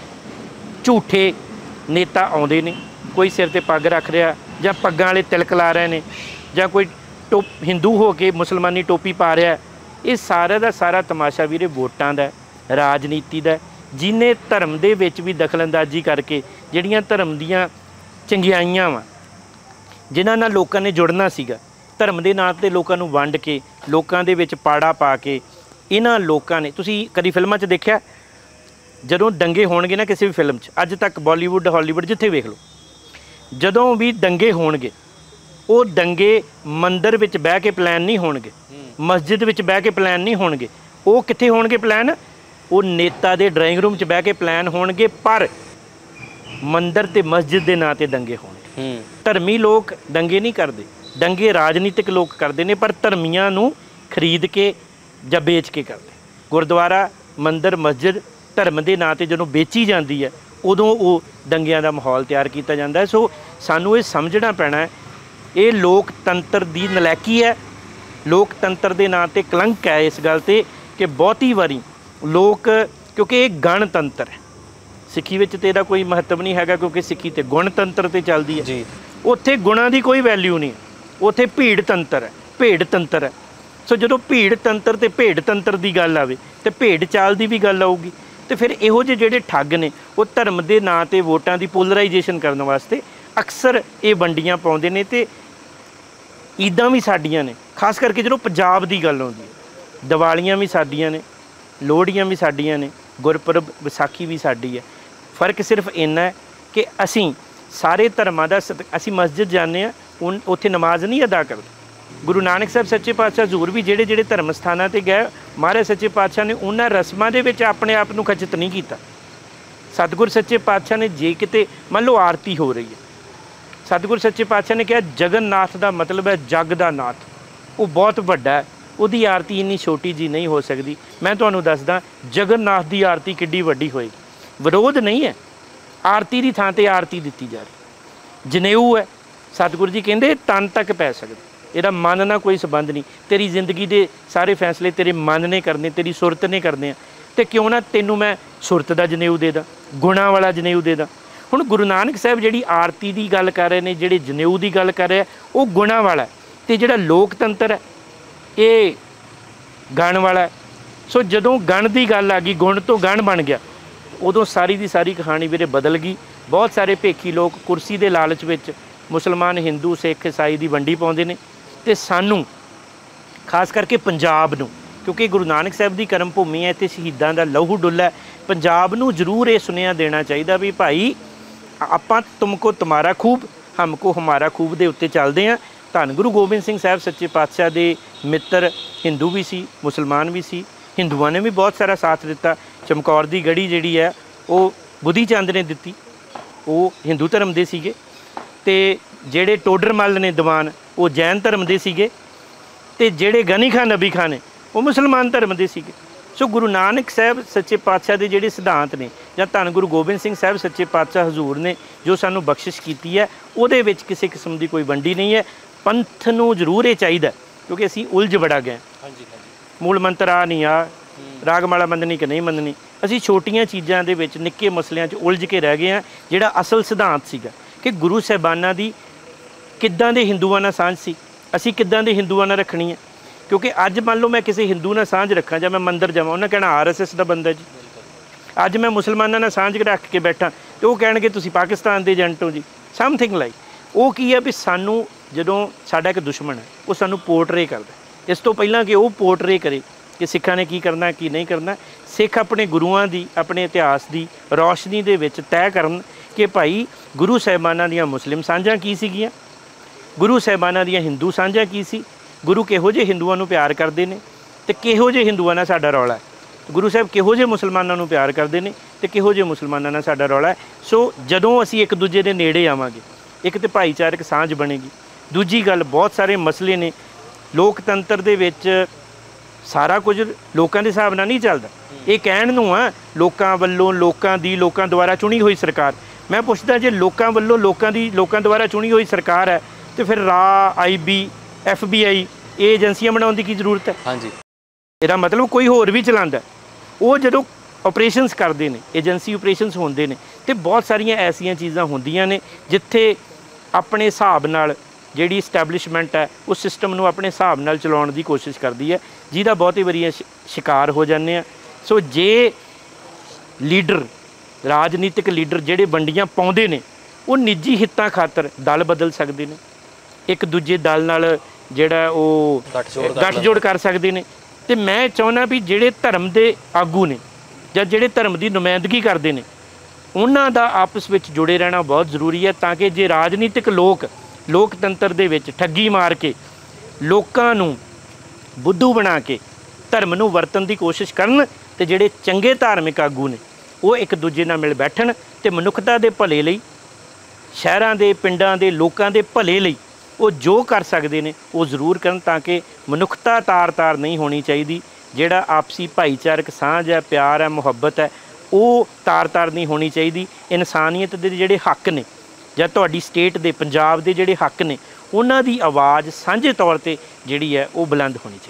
ਝੂਠੇ ਨੇਤਾ ਆਉਂਦੇ ਨੇ, ਕੋਈ ਸਿਰ 'ਤੇ ਪੱਗ ਰੱਖ ਰਿਹਾ ਜਾਂ ਪੱਗਾਂ ਵਾਲੇ ਤਿਲਕ ਲਾ ਰਹੇ ਨੇ ਜਾਂ ਕੋਈ ਟੋ ਹਿੰਦੂ ਹੋ ਕੇ ਮੁਸਲਮਾਨੀ ਟੋਪੀ ਪਾ ਰਿਹਾ, ਇਹ ਸਾਰਾ ਦਾ ਸਾਰਾ ਤਮਾਸ਼ਾ ਵੀਰੇ ਵੋਟਾਂ ਦਾ, ਰਾਜਨੀਤੀ ਦਾ। ਜਿਹਨੇ ਧਰਮ ਦੇ ਵਿੱਚ ਵੀ ਦਖਲਅੰਦਾਜ਼ੀ ਕਰਕੇ ਜਿਹੜੀਆਂ ਧਰਮ ਦੀਆਂ ਚੰਗਿਆਈਆਂ ਵਾ, ਜਿਨ੍ਹਾਂ ਨਾਲ ਲੋਕਾਂ ਨੇ ਜੁੜਨਾ ਸੀਗਾ, ਧਰਮ ਦੇ ਨਾਂ 'ਤੇ ਲੋਕਾਂ ਨੂੰ ਵੰਡ ਕੇ, ਲੋਕਾਂ ਦੇ ਵਿੱਚ ਪਾੜਾ ਪਾ ਕੇ, ਇਹਨਾਂ ਲੋਕਾਂ ਨੇ, ਤੁਸੀਂ ਕਦੀ ਫਿਲਮਾਂ 'ਚ ਦੇਖਿਆ ਜਦੋਂ ਦੰਗੇ ਹੋਣਗੇ ਨਾ ਕਿਸੇ ਵੀ ਫਿਲਮ 'ਚ, ਅੱਜ ਤੱਕ ਬਾਲੀਵੁੱਡ ਹਾਲੀਵੁੱਡ ਜਿੱਥੇ ਵੇਖ ਲਓ, ਜਦੋਂ ਵੀ ਦੰਗੇ ਹੋਣਗੇ ਉਹ ਦੰਗੇ ਮੰਦਿਰ ਵਿੱਚ ਬਹਿ ਕੇ ਪਲਾਨ ਨਹੀਂ ਹੋਣਗੇ, ਮਸਜਿਦ ਵਿੱਚ ਬਹਿ ਕੇ ਪਲਾਨ ਨਹੀਂ ਹੋਣਗੇ, ਉਹ ਕਿੱਥੇ ਹੋਣਗੇ ਪਲਾਨ? ਉਹ ਨੇਤਾ ਦੇ ਡਰਾਇੰਗ ਰੂਮ 'ਚ ਬਹਿ ਕੇ ਪਲਾਨ ਹੋਣਗੇ। ਪਰ ਮੰਦਿਰ ਅਤੇ ਮਸਜਿਦ ਦੇ ਨਾਂ 'ਤੇ ਦੰਗੇ ਹੋਣਗੇ। ਧਰਮੀ ਲੋਕ ਦੰਗੇ ਨਹੀਂ ਕਰਦੇ, ਦੰਗੇ ਰਾਜਨੀਤਿਕ ਲੋਕ ਕਰਦੇ ਨੇ, ਪਰ ਧਰਮੀਆਂ ਨੂੰ ਖਰੀਦ ਕੇ ਜਾਂ ਵੇਚ ਕੇ ਕਰਦੇ। ਗੁਰਦੁਆਰਾ, ਮੰਦਿਰ, ਮਸਜਿਦ ਧਰਮ ਦੇ ਨਾਂ 'ਤੇ ਜਦੋਂ ਵੇਚੀ ਜਾਂਦੀ ਹੈ ਉਦੋਂ ਉਹ ਦੰਗਿਆਂ ਦਾ ਮਾਹੌਲ ਤਿਆਰ ਕੀਤਾ ਜਾਂਦਾ ਹੈ। ਸੋ ਸਾਨੂੰ ਇਹ ਸਮਝਣਾ ਪੈਣਾ, ਇਹ ਲੋਕਤੰਤਰ ਦੀ ਨਲਾਇਕੀ ਹੈ, ਲੋਕਤੰਤਰ ਦੇ ਨਾਂ 'ਤੇ ਕਲੰਕ ਹੈ ਇਸ ਗੱਲ 'ਤੇ ਕਿ ਬਹੁਤੀ ਵਾਰੀ ਲੋਕ, ਕਿਉਂਕਿ ਇਹ ਗਣਤੰਤਰ ਹੈ, ਸਿੱਖੀ ਵਿੱਚ ਤਾਂ ਇਹਦਾ ਕੋਈ ਮਹੱਤਵ ਨਹੀਂ ਹੈਗਾ ਕਿਉਂਕਿ ਸਿੱਖੀ ਤਾਂ ਗੁਣਤੰਤਰ 'ਤੇ ਚੱਲਦੀ ਹੈ ਜੀ। ਉੱਥੇ ਗੁਣਾਂ ਦੀ ਕੋਈ ਵੈਲਿਊ ਨਹੀਂ, ਉੱਥੇ ਭੀੜ ਤੰਤਰ ਹੈ, ਭੇਡ ਤੰਤਰ ਹੈ। ਸੋ ਜਦੋਂ ਭੀੜ ਤੰਤਰ ਅਤੇ ਭੇਡ ਤੰਤਰ ਦੀ ਗੱਲ ਆਵੇ ਅਤੇ ਭੇਡ ਚਾਲ ਦੀ ਵੀ ਗੱਲ ਆਊਗੀ, ਅਤੇ ਫਿਰ ਇਹੋ ਜਿਹੇ ਜਿਹੜੇ ਠੱਗ ਨੇ ਉਹ ਧਰਮ ਦੇ ਨਾਂ 'ਤੇ ਵੋਟਾਂ ਦੀ ਪੋਲਰਾਈਜੇਸ਼ਨ ਕਰਨ ਵਾਸਤੇ ਅਕਸਰ ਇਹ ਵੰਡੀਆਂ ਪਾਉਂਦੇ ਨੇ। ਅਤੇ ਈਦਾਂ ਵੀ ਸਾਡੀਆਂ ਨੇ, ਖਾਸ ਕਰਕੇ ਜਦੋਂ ਪੰਜਾਬ ਦੀ ਗੱਲ ਆਉਂਦੀ ਹੈ, ਦੀਵਾਲੀਆਂ ਵੀ ਸਾਡੀਆਂ ਨੇ, ਲੋਹੜੀਆਂ ਵੀ ਸਾਡੀਆਂ ਨੇ, ਗੁਰਪੁਰਬ ਵਿਸਾਖੀ ਵੀ ਸਾਡੀ ਹੈ। ਫਰਕ ਸਿਰਫ ਇੰਨਾ ਹੈ ਕਿ ਅਸੀਂ ਸਾਰੇ ਧਰਮਾਂ ਦਾ ਸਤ ਅਸੀਂ ਮਸਜਿਦ ਜਾਂਦੇ ਹਾਂ, ਉਨ ਉੱਥੇ ਨਮਾਜ਼ ਨਹੀਂ ਅਦਾ ਕਰਦੇ। ਗੁਰੂ ਨਾਨਕ ਸਾਹਿਬ ਸੱਚੇ ਪਾਤਸ਼ਾਹ ਹਜ਼ੂਰ ਵੀ ਜਿਹੜੇ ਜਿਹੜੇ ਧਰਮ ਸਥਾਨਾਂ 'ਤੇ ਗਏ, ਮਹਾਰਾਜ ਸੱਚੇ ਪਾਤਸ਼ਾਹ ਨੇ ਉਹਨਾਂ ਰਸਮਾਂ ਦੇ ਵਿੱਚ ਆਪਣੇ ਆਪ ਨੂੰ ਖਚਿਤ ਨਹੀਂ ਕੀਤਾ। ਸਤਿਗੁਰ ਸੱਚੇ ਪਾਤਸ਼ਾਹ ਨੇ ਜੇ ਕਿਤੇ ਮੰਨ ਲਓ ਆਰਤੀ ਹੋ ਰਹੀ ਹੈ, ਸਤਿਗੁਰ ਸੱਚੇ ਪਾਤਸ਼ਾਹ ਨੇ ਕਿਹਾ ਜਗਨਨਾਥ ਦਾ ਮਤਲਬ ਹੈ ਜੱਗ ਦਾ ਨਾਥ, ਉਹ ਬਹੁਤ ਵੱਡਾ ਹੈ, ਉਹਦੀ ਆਰਤੀ ਇੰਨੀ ਛੋਟੀ ਜੀ ਨਹੀਂ ਹੋ ਸਕਦੀ। ਮੈਂ ਤੁਹਾਨੂੰ ਦੱਸਦਾ ਜਗਨਨਾਥ ਦੀ ਆਰਤੀ ਕਿੱਡੀ ਵੱਡੀ ਹੋਏਗੀ। ਵਿਰੋਧ ਨਹੀਂ ਹੈ, ਆਰਤੀ ਦੀ ਥਾਂ 'ਤੇ ਆਰਤੀ ਦਿੱਤੀ ਜਾ ਰਹੀ। ਜਨੇਊ ਹੈ, ਸਤਿਗੁਰੂ ਜੀ ਕਹਿੰਦੇ ਤਨ ਤੱਕ ਪੈ ਸਕਦਾ, ਇਹਦਾ ਮਨ ਨਾਲ ਕੋਈ ਸੰਬੰਧ ਨਹੀਂ। ਤੇਰੀ ਜ਼ਿੰਦਗੀ ਦੇ ਸਾਰੇ ਫੈਸਲੇ ਤੇਰੇ ਮਨ ਨੇ ਕਰਨੇ, ਤੇਰੀ ਸੁਰਤ ਨੇ ਕਰਨੇ ਆ। ਅਤੇ ਕਿਉਂ ਨਾ ਤੈਨੂੰ ਮੈਂ ਸੁਰਤ ਦਾ ਜਨੇਊ ਦੇ ਦਾਂ, ਗੁਣਾਂ ਵਾਲਾ ਜਨੇਊ ਦੇ ਦਾਂ। ਹੁਣ ਗੁਰੂ ਨਾਨਕ ਸਾਹਿਬ ਜਿਹੜੀ ਆਰਤੀ ਦੀ ਗੱਲ ਕਰ ਰਹੇ ਨੇ, ਜਿਹੜੇ ਜਨੇਊ ਦੀ ਗੱਲ ਕਰ ਰਹੇ ਆ, ਉਹ ਗੁਣਾਂ ਵਾਲਾ, ਅਤੇ ਜਿਹੜਾ ਲੋਕਤੰਤਰ ਹੈ ਇਹ ਗਣ ਵਾਲਾ। ਸੋ ਜਦੋਂ ਗਣ ਦੀ ਗੱਲ ਆ ਗਈ, ਗੁਣ ਤੋਂ ਗਣ ਬਣ ਗਿਆ, ਉਦੋਂ ਸਾਰੀ ਦੀ ਸਾਰੀ ਕਹਾਣੀ ਵੀਰੇ ਬਦਲ ਗਈ। ਬਹੁਤ ਸਾਰੇ ਭੇਖੀ ਲੋਕ ਕੁਰਸੀ ਦੇ ਲਾਲਚ ਵਿੱਚ ਮੁਸਲਮਾਨ, ਹਿੰਦੂ, ਸਿੱਖ, ਈਸਾਈ ਦੀ ਵੰਡੀ ਪਾਉਂਦੇ ਨੇ। ਅਤੇ ਸਾਨੂੰ ਖਾਸ ਕਰਕੇ ਪੰਜਾਬ ਨੂੰ, ਕਿਉਂਕਿ ਗੁਰੂ ਨਾਨਕ ਸਾਹਿਬ ਦੀ ਕਰਮ ਭੂਮੀ ਹੈ, ਇੱਥੇ ਸ਼ਹੀਦਾਂ ਦਾ ਲਹੂ ਡੁੱਲਾ ਹੈ, ਪੰਜਾਬ ਨੂੰ ਜ਼ਰੂਰ ਇਹ ਸੁਨੇਹਾ ਦੇਣਾ ਚਾਹੀਦਾ ਵੀ ਭਾਈ ਆਪਾਂ ਤੁਮਕੋ ਤੁਮਾਰਾ ਖੂਬ ਹਮਕੋ ਹਮਾਰਾ ਖੂਬ ਦੇ ਉੱਤੇ ਚੱਲਦੇ ਹਾਂ। ਧੰਨ ਗੁਰੂ ਗੋਬਿੰਦ ਸਿੰਘ ਸਾਹਿਬ ਸੱਚੇ ਪਾਤਸ਼ਾਹ ਦੇ ਮਿੱਤਰ ਹਿੰਦੂ ਵੀ ਸੀ, ਮੁਸਲਮਾਨ ਵੀ ਸੀ। ਹਿੰਦੂਆਂ ਨੇ ਵੀ ਬਹੁਤ ਸਾਰਾ ਸਾਥ ਦਿੱਤਾ। ਚਮਕੌਰ ਦੀ ਗੜੀ ਜਿਹੜੀ ਹੈ ਉਹ ਬੁੱਧੀ ਚੰਦ ਨੇ ਦਿੱਤੀ, ਉਹ ਹਿੰਦੂ ਧਰਮ ਦੇ ਸੀਗੇ। ਅਤੇ ਜਿਹੜੇ ਟੋਡਰ ਮੱਲ ਨੇ ਦੀਵਾਨ, ਉਹ ਜੈਨ ਧਰਮ ਦੇ ਸੀਗੇ। ਅਤੇ ਜਿਹੜੇ ਗਨੀ ਖਾਂ ਨਬੀ ਖਾਂ ਨੇ ਉਹ ਮੁਸਲਮਾਨ ਧਰਮ ਦੇ ਸੀਗੇ। ਸੋ ਗੁਰੂ ਨਾਨਕ ਸਾਹਿਬ ਸੱਚੇ ਪਾਤਸ਼ਾਹ ਦੇ ਜਿਹੜੇ ਸਿਧਾਂਤ ਨੇ, ਜਾਂ ਧੰਨ ਗੁਰੂ ਗੋਬਿੰਦ ਸਿੰਘ ਸਾਹਿਬ ਸੱਚੇ ਪਾਤਸ਼ਾਹ ਹਜ਼ੂਰ ਨੇ ਜੋ ਸਾਨੂੰ ਬਖਸ਼ਿਸ਼ ਕੀਤੀ ਹੈ, ਉਹਦੇ ਵਿੱਚ ਕਿਸੇ ਕਿਸਮ ਦੀ ਕੋਈ ਵੰਡੀ ਨਹੀਂ ਹੈ। ਪੰਥ ਨੂੰ ਜ਼ਰੂਰ ਇਹ ਚਾਹੀਦਾ, ਕਿਉਂਕਿ ਅਸੀਂ ਉਲਝ ਬੜਾ ਗਏ। ਹਾਂਜੀ ਹਾਂਜੀ, ਮੂਲ ਮੰਤਰ ਆ ਨਹੀਂ ਆ, ਰਾਗਮਾਲਾ ਮੰਨਣੀ ਕਿ ਨਹੀਂ ਮੰਨਣੀ, ਅਸੀਂ ਛੋਟੀਆਂ ਚੀਜ਼ਾਂ ਦੇ ਵਿੱਚ, ਨਿੱਕੇ ਮਸਲਿਆਂ 'ਚ ਉਲਝ ਕੇ ਰਹਿ ਗਏ ਹਾਂ। ਜਿਹੜਾ ਅਸਲ ਸਿਧਾਂਤ ਸੀਗਾ ਕਿ ਗੁਰੂ ਸਾਹਿਬਾਨਾਂ ਦੀ ਕਿੱਦਾਂ ਦੇ ਹਿੰਦੂਆਂ ਨਾਲ ਸਾਂਝ ਸੀ, ਅਸੀਂ ਕਿੱਦਾਂ ਦੇ ਹਿੰਦੂਆਂ ਨਾਲ ਰੱਖਣੀ ਹੈ। ਕਿਉਂਕਿ ਅੱਜ ਮੰਨ ਲਓ ਮੈਂ ਕਿਸੇ ਹਿੰਦੂ ਨਾਲ ਸਾਂਝ ਰੱਖਾਂ, ਜਾਂ ਮੈਂ ਮੰਦਿਰ ਜਾਵਾਂ, ਉਹਨਾਂ ਕਹਿਣਾ ਆਰ ਐਸ ਐਸ ਦਾ ਬੰਦਾ ਜੀ। ਅੱਜ ਮੈਂ ਮੁਸਲਮਾਨਾਂ ਨਾਲ ਸਾਂਝ ਰੱਖ ਕੇ ਬੈਠਾ ਅਤੇ ਉਹ ਕਹਿਣਗੇ ਤੁਸੀਂ ਪਾਕਿਸਤਾਨ ਦੇ ਏਜੰਟ ਹੋ ਜੀ, ਸਮਥਿੰਗ ਲਾਈਕ। ਉਹ ਕੀ ਹੈ ਵੀ ਸਾਨੂੰ, ਜਦੋਂ ਸਾਡਾ ਇੱਕ ਦੁਸ਼ਮਣ ਹੈ ਉਹ ਸਾਨੂੰ ਪੋਰਟਰੇ ਕਰਦਾ, ਇਸ ਤੋਂ ਪਹਿਲਾਂ ਕਿ ਉਹ ਪੋਰਟਰੇ ਕਰੇ ਕਿ ਸਿੱਖਾਂ ਨੇ ਕੀ ਕਰਨਾ ਕੀ ਨਹੀਂ ਕਰਨਾ, ਸਿੱਖ ਆਪਣੇ ਗੁਰੂਆਂ ਦੀ, ਆਪਣੇ ਇਤਿਹਾਸ ਦੀ ਰੌਸ਼ਨੀ ਦੇ ਵਿੱਚ ਤੈਅ ਕਰਨ ਕਿ ਭਾਈ ਗੁਰੂ ਸਾਹਿਬਾਨਾਂ ਦੀਆਂ ਮੁਸਲਿਮ ਸਾਂਝਾਂ ਕੀ ਸੀਗੀਆਂ, ਗੁਰੂ ਸਾਹਿਬਾਨਾਂ ਦੀਆਂ ਹਿੰਦੂ ਸਾਂਝਾਂ ਕੀ ਸੀ, ਗੁਰੂ ਕਿਹੋ ਜਿਹੇ ਹਿੰਦੂਆਂ ਨੂੰ ਪਿਆਰ ਕਰਦੇ ਨੇ ਅਤੇ ਕਿਹੋ ਜਿਹੇ ਹਿੰਦੂਆਂ ਨਾਲ ਸਾਡਾ ਰੌਲਾ ਹੈ, ਗੁਰੂ ਸਾਹਿਬ ਕਿਹੋ ਜਿਹੇ ਮੁਸਲਮਾਨਾਂ ਨੂੰ ਪਿਆਰ ਕਰਦੇ ਨੇ ਅਤੇ ਕਿਹੋ ਜਿਹੇ ਮੁਸਲਮਾਨਾਂ ਨਾਲ ਸਾਡਾ ਰੌਲਾ ਹੈ। ਸੋ ਜਦੋਂ ਅਸੀਂ ਇੱਕ ਦੂਜੇ ਦੇ ਨੇੜੇ ਆਵਾਂਗੇ, ਇੱਕ ਤਾਂ ਭਾਈਚਾਰਕ ਸਾਂਝ ਬਣੇਗੀ। ਦੂਜੀ ਗੱਲ, ਬਹੁਤ ਸਾਰੇ ਮਸਲੇ ਨੇ ਲੋਕਤੰਤਰ ਦੇ ਵਿੱਚ, ਸਾਰਾ ਕੁਝ ਲੋਕਾਂ ਦੇ ਹਿਸਾਬ ਨਾਲ ਨਹੀਂ ਚੱਲਦਾ। ਇਹ ਕਹਿਣ ਨੂੰ ਆ ਲੋਕਾਂ ਵੱਲੋਂ, ਲੋਕਾਂ ਦੀ, ਲੋਕਾਂ ਦੁਆਰਾ ਚੁਣੀ ਹੋਈ ਸਰਕਾਰ। ਮੈਂ ਪੁੱਛਦਾ, ਜੇ ਲੋਕਾਂ ਵੱਲੋਂ, ਲੋਕਾਂ ਦੀ, ਲੋਕਾਂ ਦੁਆਰਾ ਚੁਣੀ ਹੋਈ ਸਰਕਾਰ ਹੈ ਅਤੇ ਫਿਰ ਰਾ, I B, F B I, ਇਹ ਏਜੰਸੀਆਂ ਬਣਾਉਣ ਦੀ ਕੀ ਜ਼ਰੂਰਤ ਹੈ? ਹਾਂਜੀ, ਇਹਦਾ ਮਤਲਬ ਕੋਈ ਹੋਰ ਵੀ ਚਲਾਉਂਦਾ। ਉਹ ਜਦੋਂ ਆਪਰੇਸ਼ਨਸ ਕਰਦੇ ਨੇ, ਏਜੰਸੀ ਆਪਰੇਸ਼ਨਸ ਹੁੰਦੇ ਨੇ, ਅਤੇ ਬਹੁਤ ਸਾਰੀਆਂ ਐਸੀਆਂ ਚੀਜ਼ਾਂ ਹੁੰਦੀਆਂ ਨੇ ਜਿੱਥੇ ਆਪਣੇ ਹਿਸਾਬ ਨਾਲ ਜਿਹੜੀ ਇਸਟੈਬਲਿਸ਼ਮੈਂਟ ਹੈ ਉਹ ਸਿਸਟਮ ਨੂੰ ਆਪਣੇ ਹਿਸਾਬ ਨਾਲ ਚਲਾਉਣ ਦੀ ਕੋਸ਼ਿਸ਼ ਕਰਦੀ ਹੈ, ਜਿਹਦਾ ਬਹੁਤੀ ਵਾਰੀ ਸ਼ਿਕਾਰ ਹੋ ਜਾਂਦੇ ਆ। ਸੋ ਜੇ ਲੀਡਰ, ਰਾਜਨੀਤਿਕ ਲੀਡਰ ਜਿਹੜੇ ਵੰਡੀਆਂ ਪਾਉਂਦੇ ਨੇ, ਉਹ ਨਿੱਜੀ ਹਿੱਤਾਂ ਖਾਤਰ ਦਲ ਬਦਲ ਸਕਦੇ ਨੇ, ਇੱਕ ਦੂਜੇ ਦਲ ਨਾਲ ਜਿਹੜਾ ਉਹ ਗੱਠਜੋੜ ਕਰ ਸਕਦੇ ਨੇ। ਅਤੇ ਮੈਂ ਚਾਹੁੰਦਾ ਵੀ ਜਿਹੜੇ ਧਰਮ ਦੇ ਆਗੂ ਨੇ ਜਾਂ ਜਿਹੜੇ ਧਰਮ ਦੀ ਨੁਮਾਇੰਦਗੀ ਕਰਦੇ ਨੇ, ਉਹਨਾਂ ਦਾ ਆਪਸ ਵਿੱਚ ਜੁੜੇ ਰਹਿਣਾ ਬਹੁਤ ਜ਼ਰੂਰੀ ਹੈ, ਤਾਂ ਕਿ ਜੇ ਰਾਜਨੀਤਿਕ ਲੋਕ ਲੋਕਤੰਤਰ ਦੇ ਵਿੱਚ ਠੱਗੀ ਮਾਰ ਕੇ ਲੋਕਾਂ ਨੂੰ ਬੁੱਧੂ ਬਣਾ ਕੇ ਧਰਮ ਨੂੰ ਵਰਤਣ ਦੀ ਕੋਸ਼ਿਸ਼ ਕਰਨ, ਅਤੇ ਜਿਹੜੇ ਚੰਗੇ ਧਾਰਮਿਕ ਆਗੂ ਨੇ ਉਹ ਇੱਕ ਦੂਜੇ ਨਾਲ ਮਿਲ ਬੈਠਣ ਅਤੇ ਮਨੁੱਖਤਾ ਦੇ ਭਲੇ ਲਈ, ਸ਼ਹਿਰਾਂ ਦੇ, ਪਿੰਡਾਂ ਦੇ ਲੋਕਾਂ ਦੇ ਭਲੇ ਲਈ ਉਹ ਜੋ ਕਰ ਸਕਦੇ ਨੇ ਉਹ ਜ਼ਰੂਰ ਕਰਨ, ਤਾਂ ਕਿ ਮਨੁੱਖਤਾ ਤਾਰ ਤਾਰ ਨਹੀਂ ਹੋਣੀ ਚਾਹੀਦੀ। ਜਿਹੜਾ ਆਪਸੀ ਭਾਈਚਾਰਕ ਸਾਂਝ ਹੈ, ਪਿਆਰ ਹੈ, ਮੁਹੱਬਤ ਹੈ, ਉਹ ਤਾਰ ਤਾਰ ਨਹੀਂ ਹੋਣੀ ਚਾਹੀਦੀ। ਇਨਸਾਨੀਅਤ ਦੇ ਜਿਹੜੇ ਹੱਕ ਨੇ, ਜਾਂ ਤੁਹਾਡੀ ਸਟੇਟ ਦੇ, ਪੰਜਾਬ ਦੇ ਜਿਹੜੇ ਹੱਕ ਨੇ, ਉਹਨਾਂ ਦੀ ਆਵਾਜ਼ ਸਾਂਝੇ ਤੌਰ 'ਤੇ ਜਿਹੜੀ ਹੈ ਉਹ ਬੁਲੰਦ ਹੋਣੀ ਚਾਹੀਦੀ।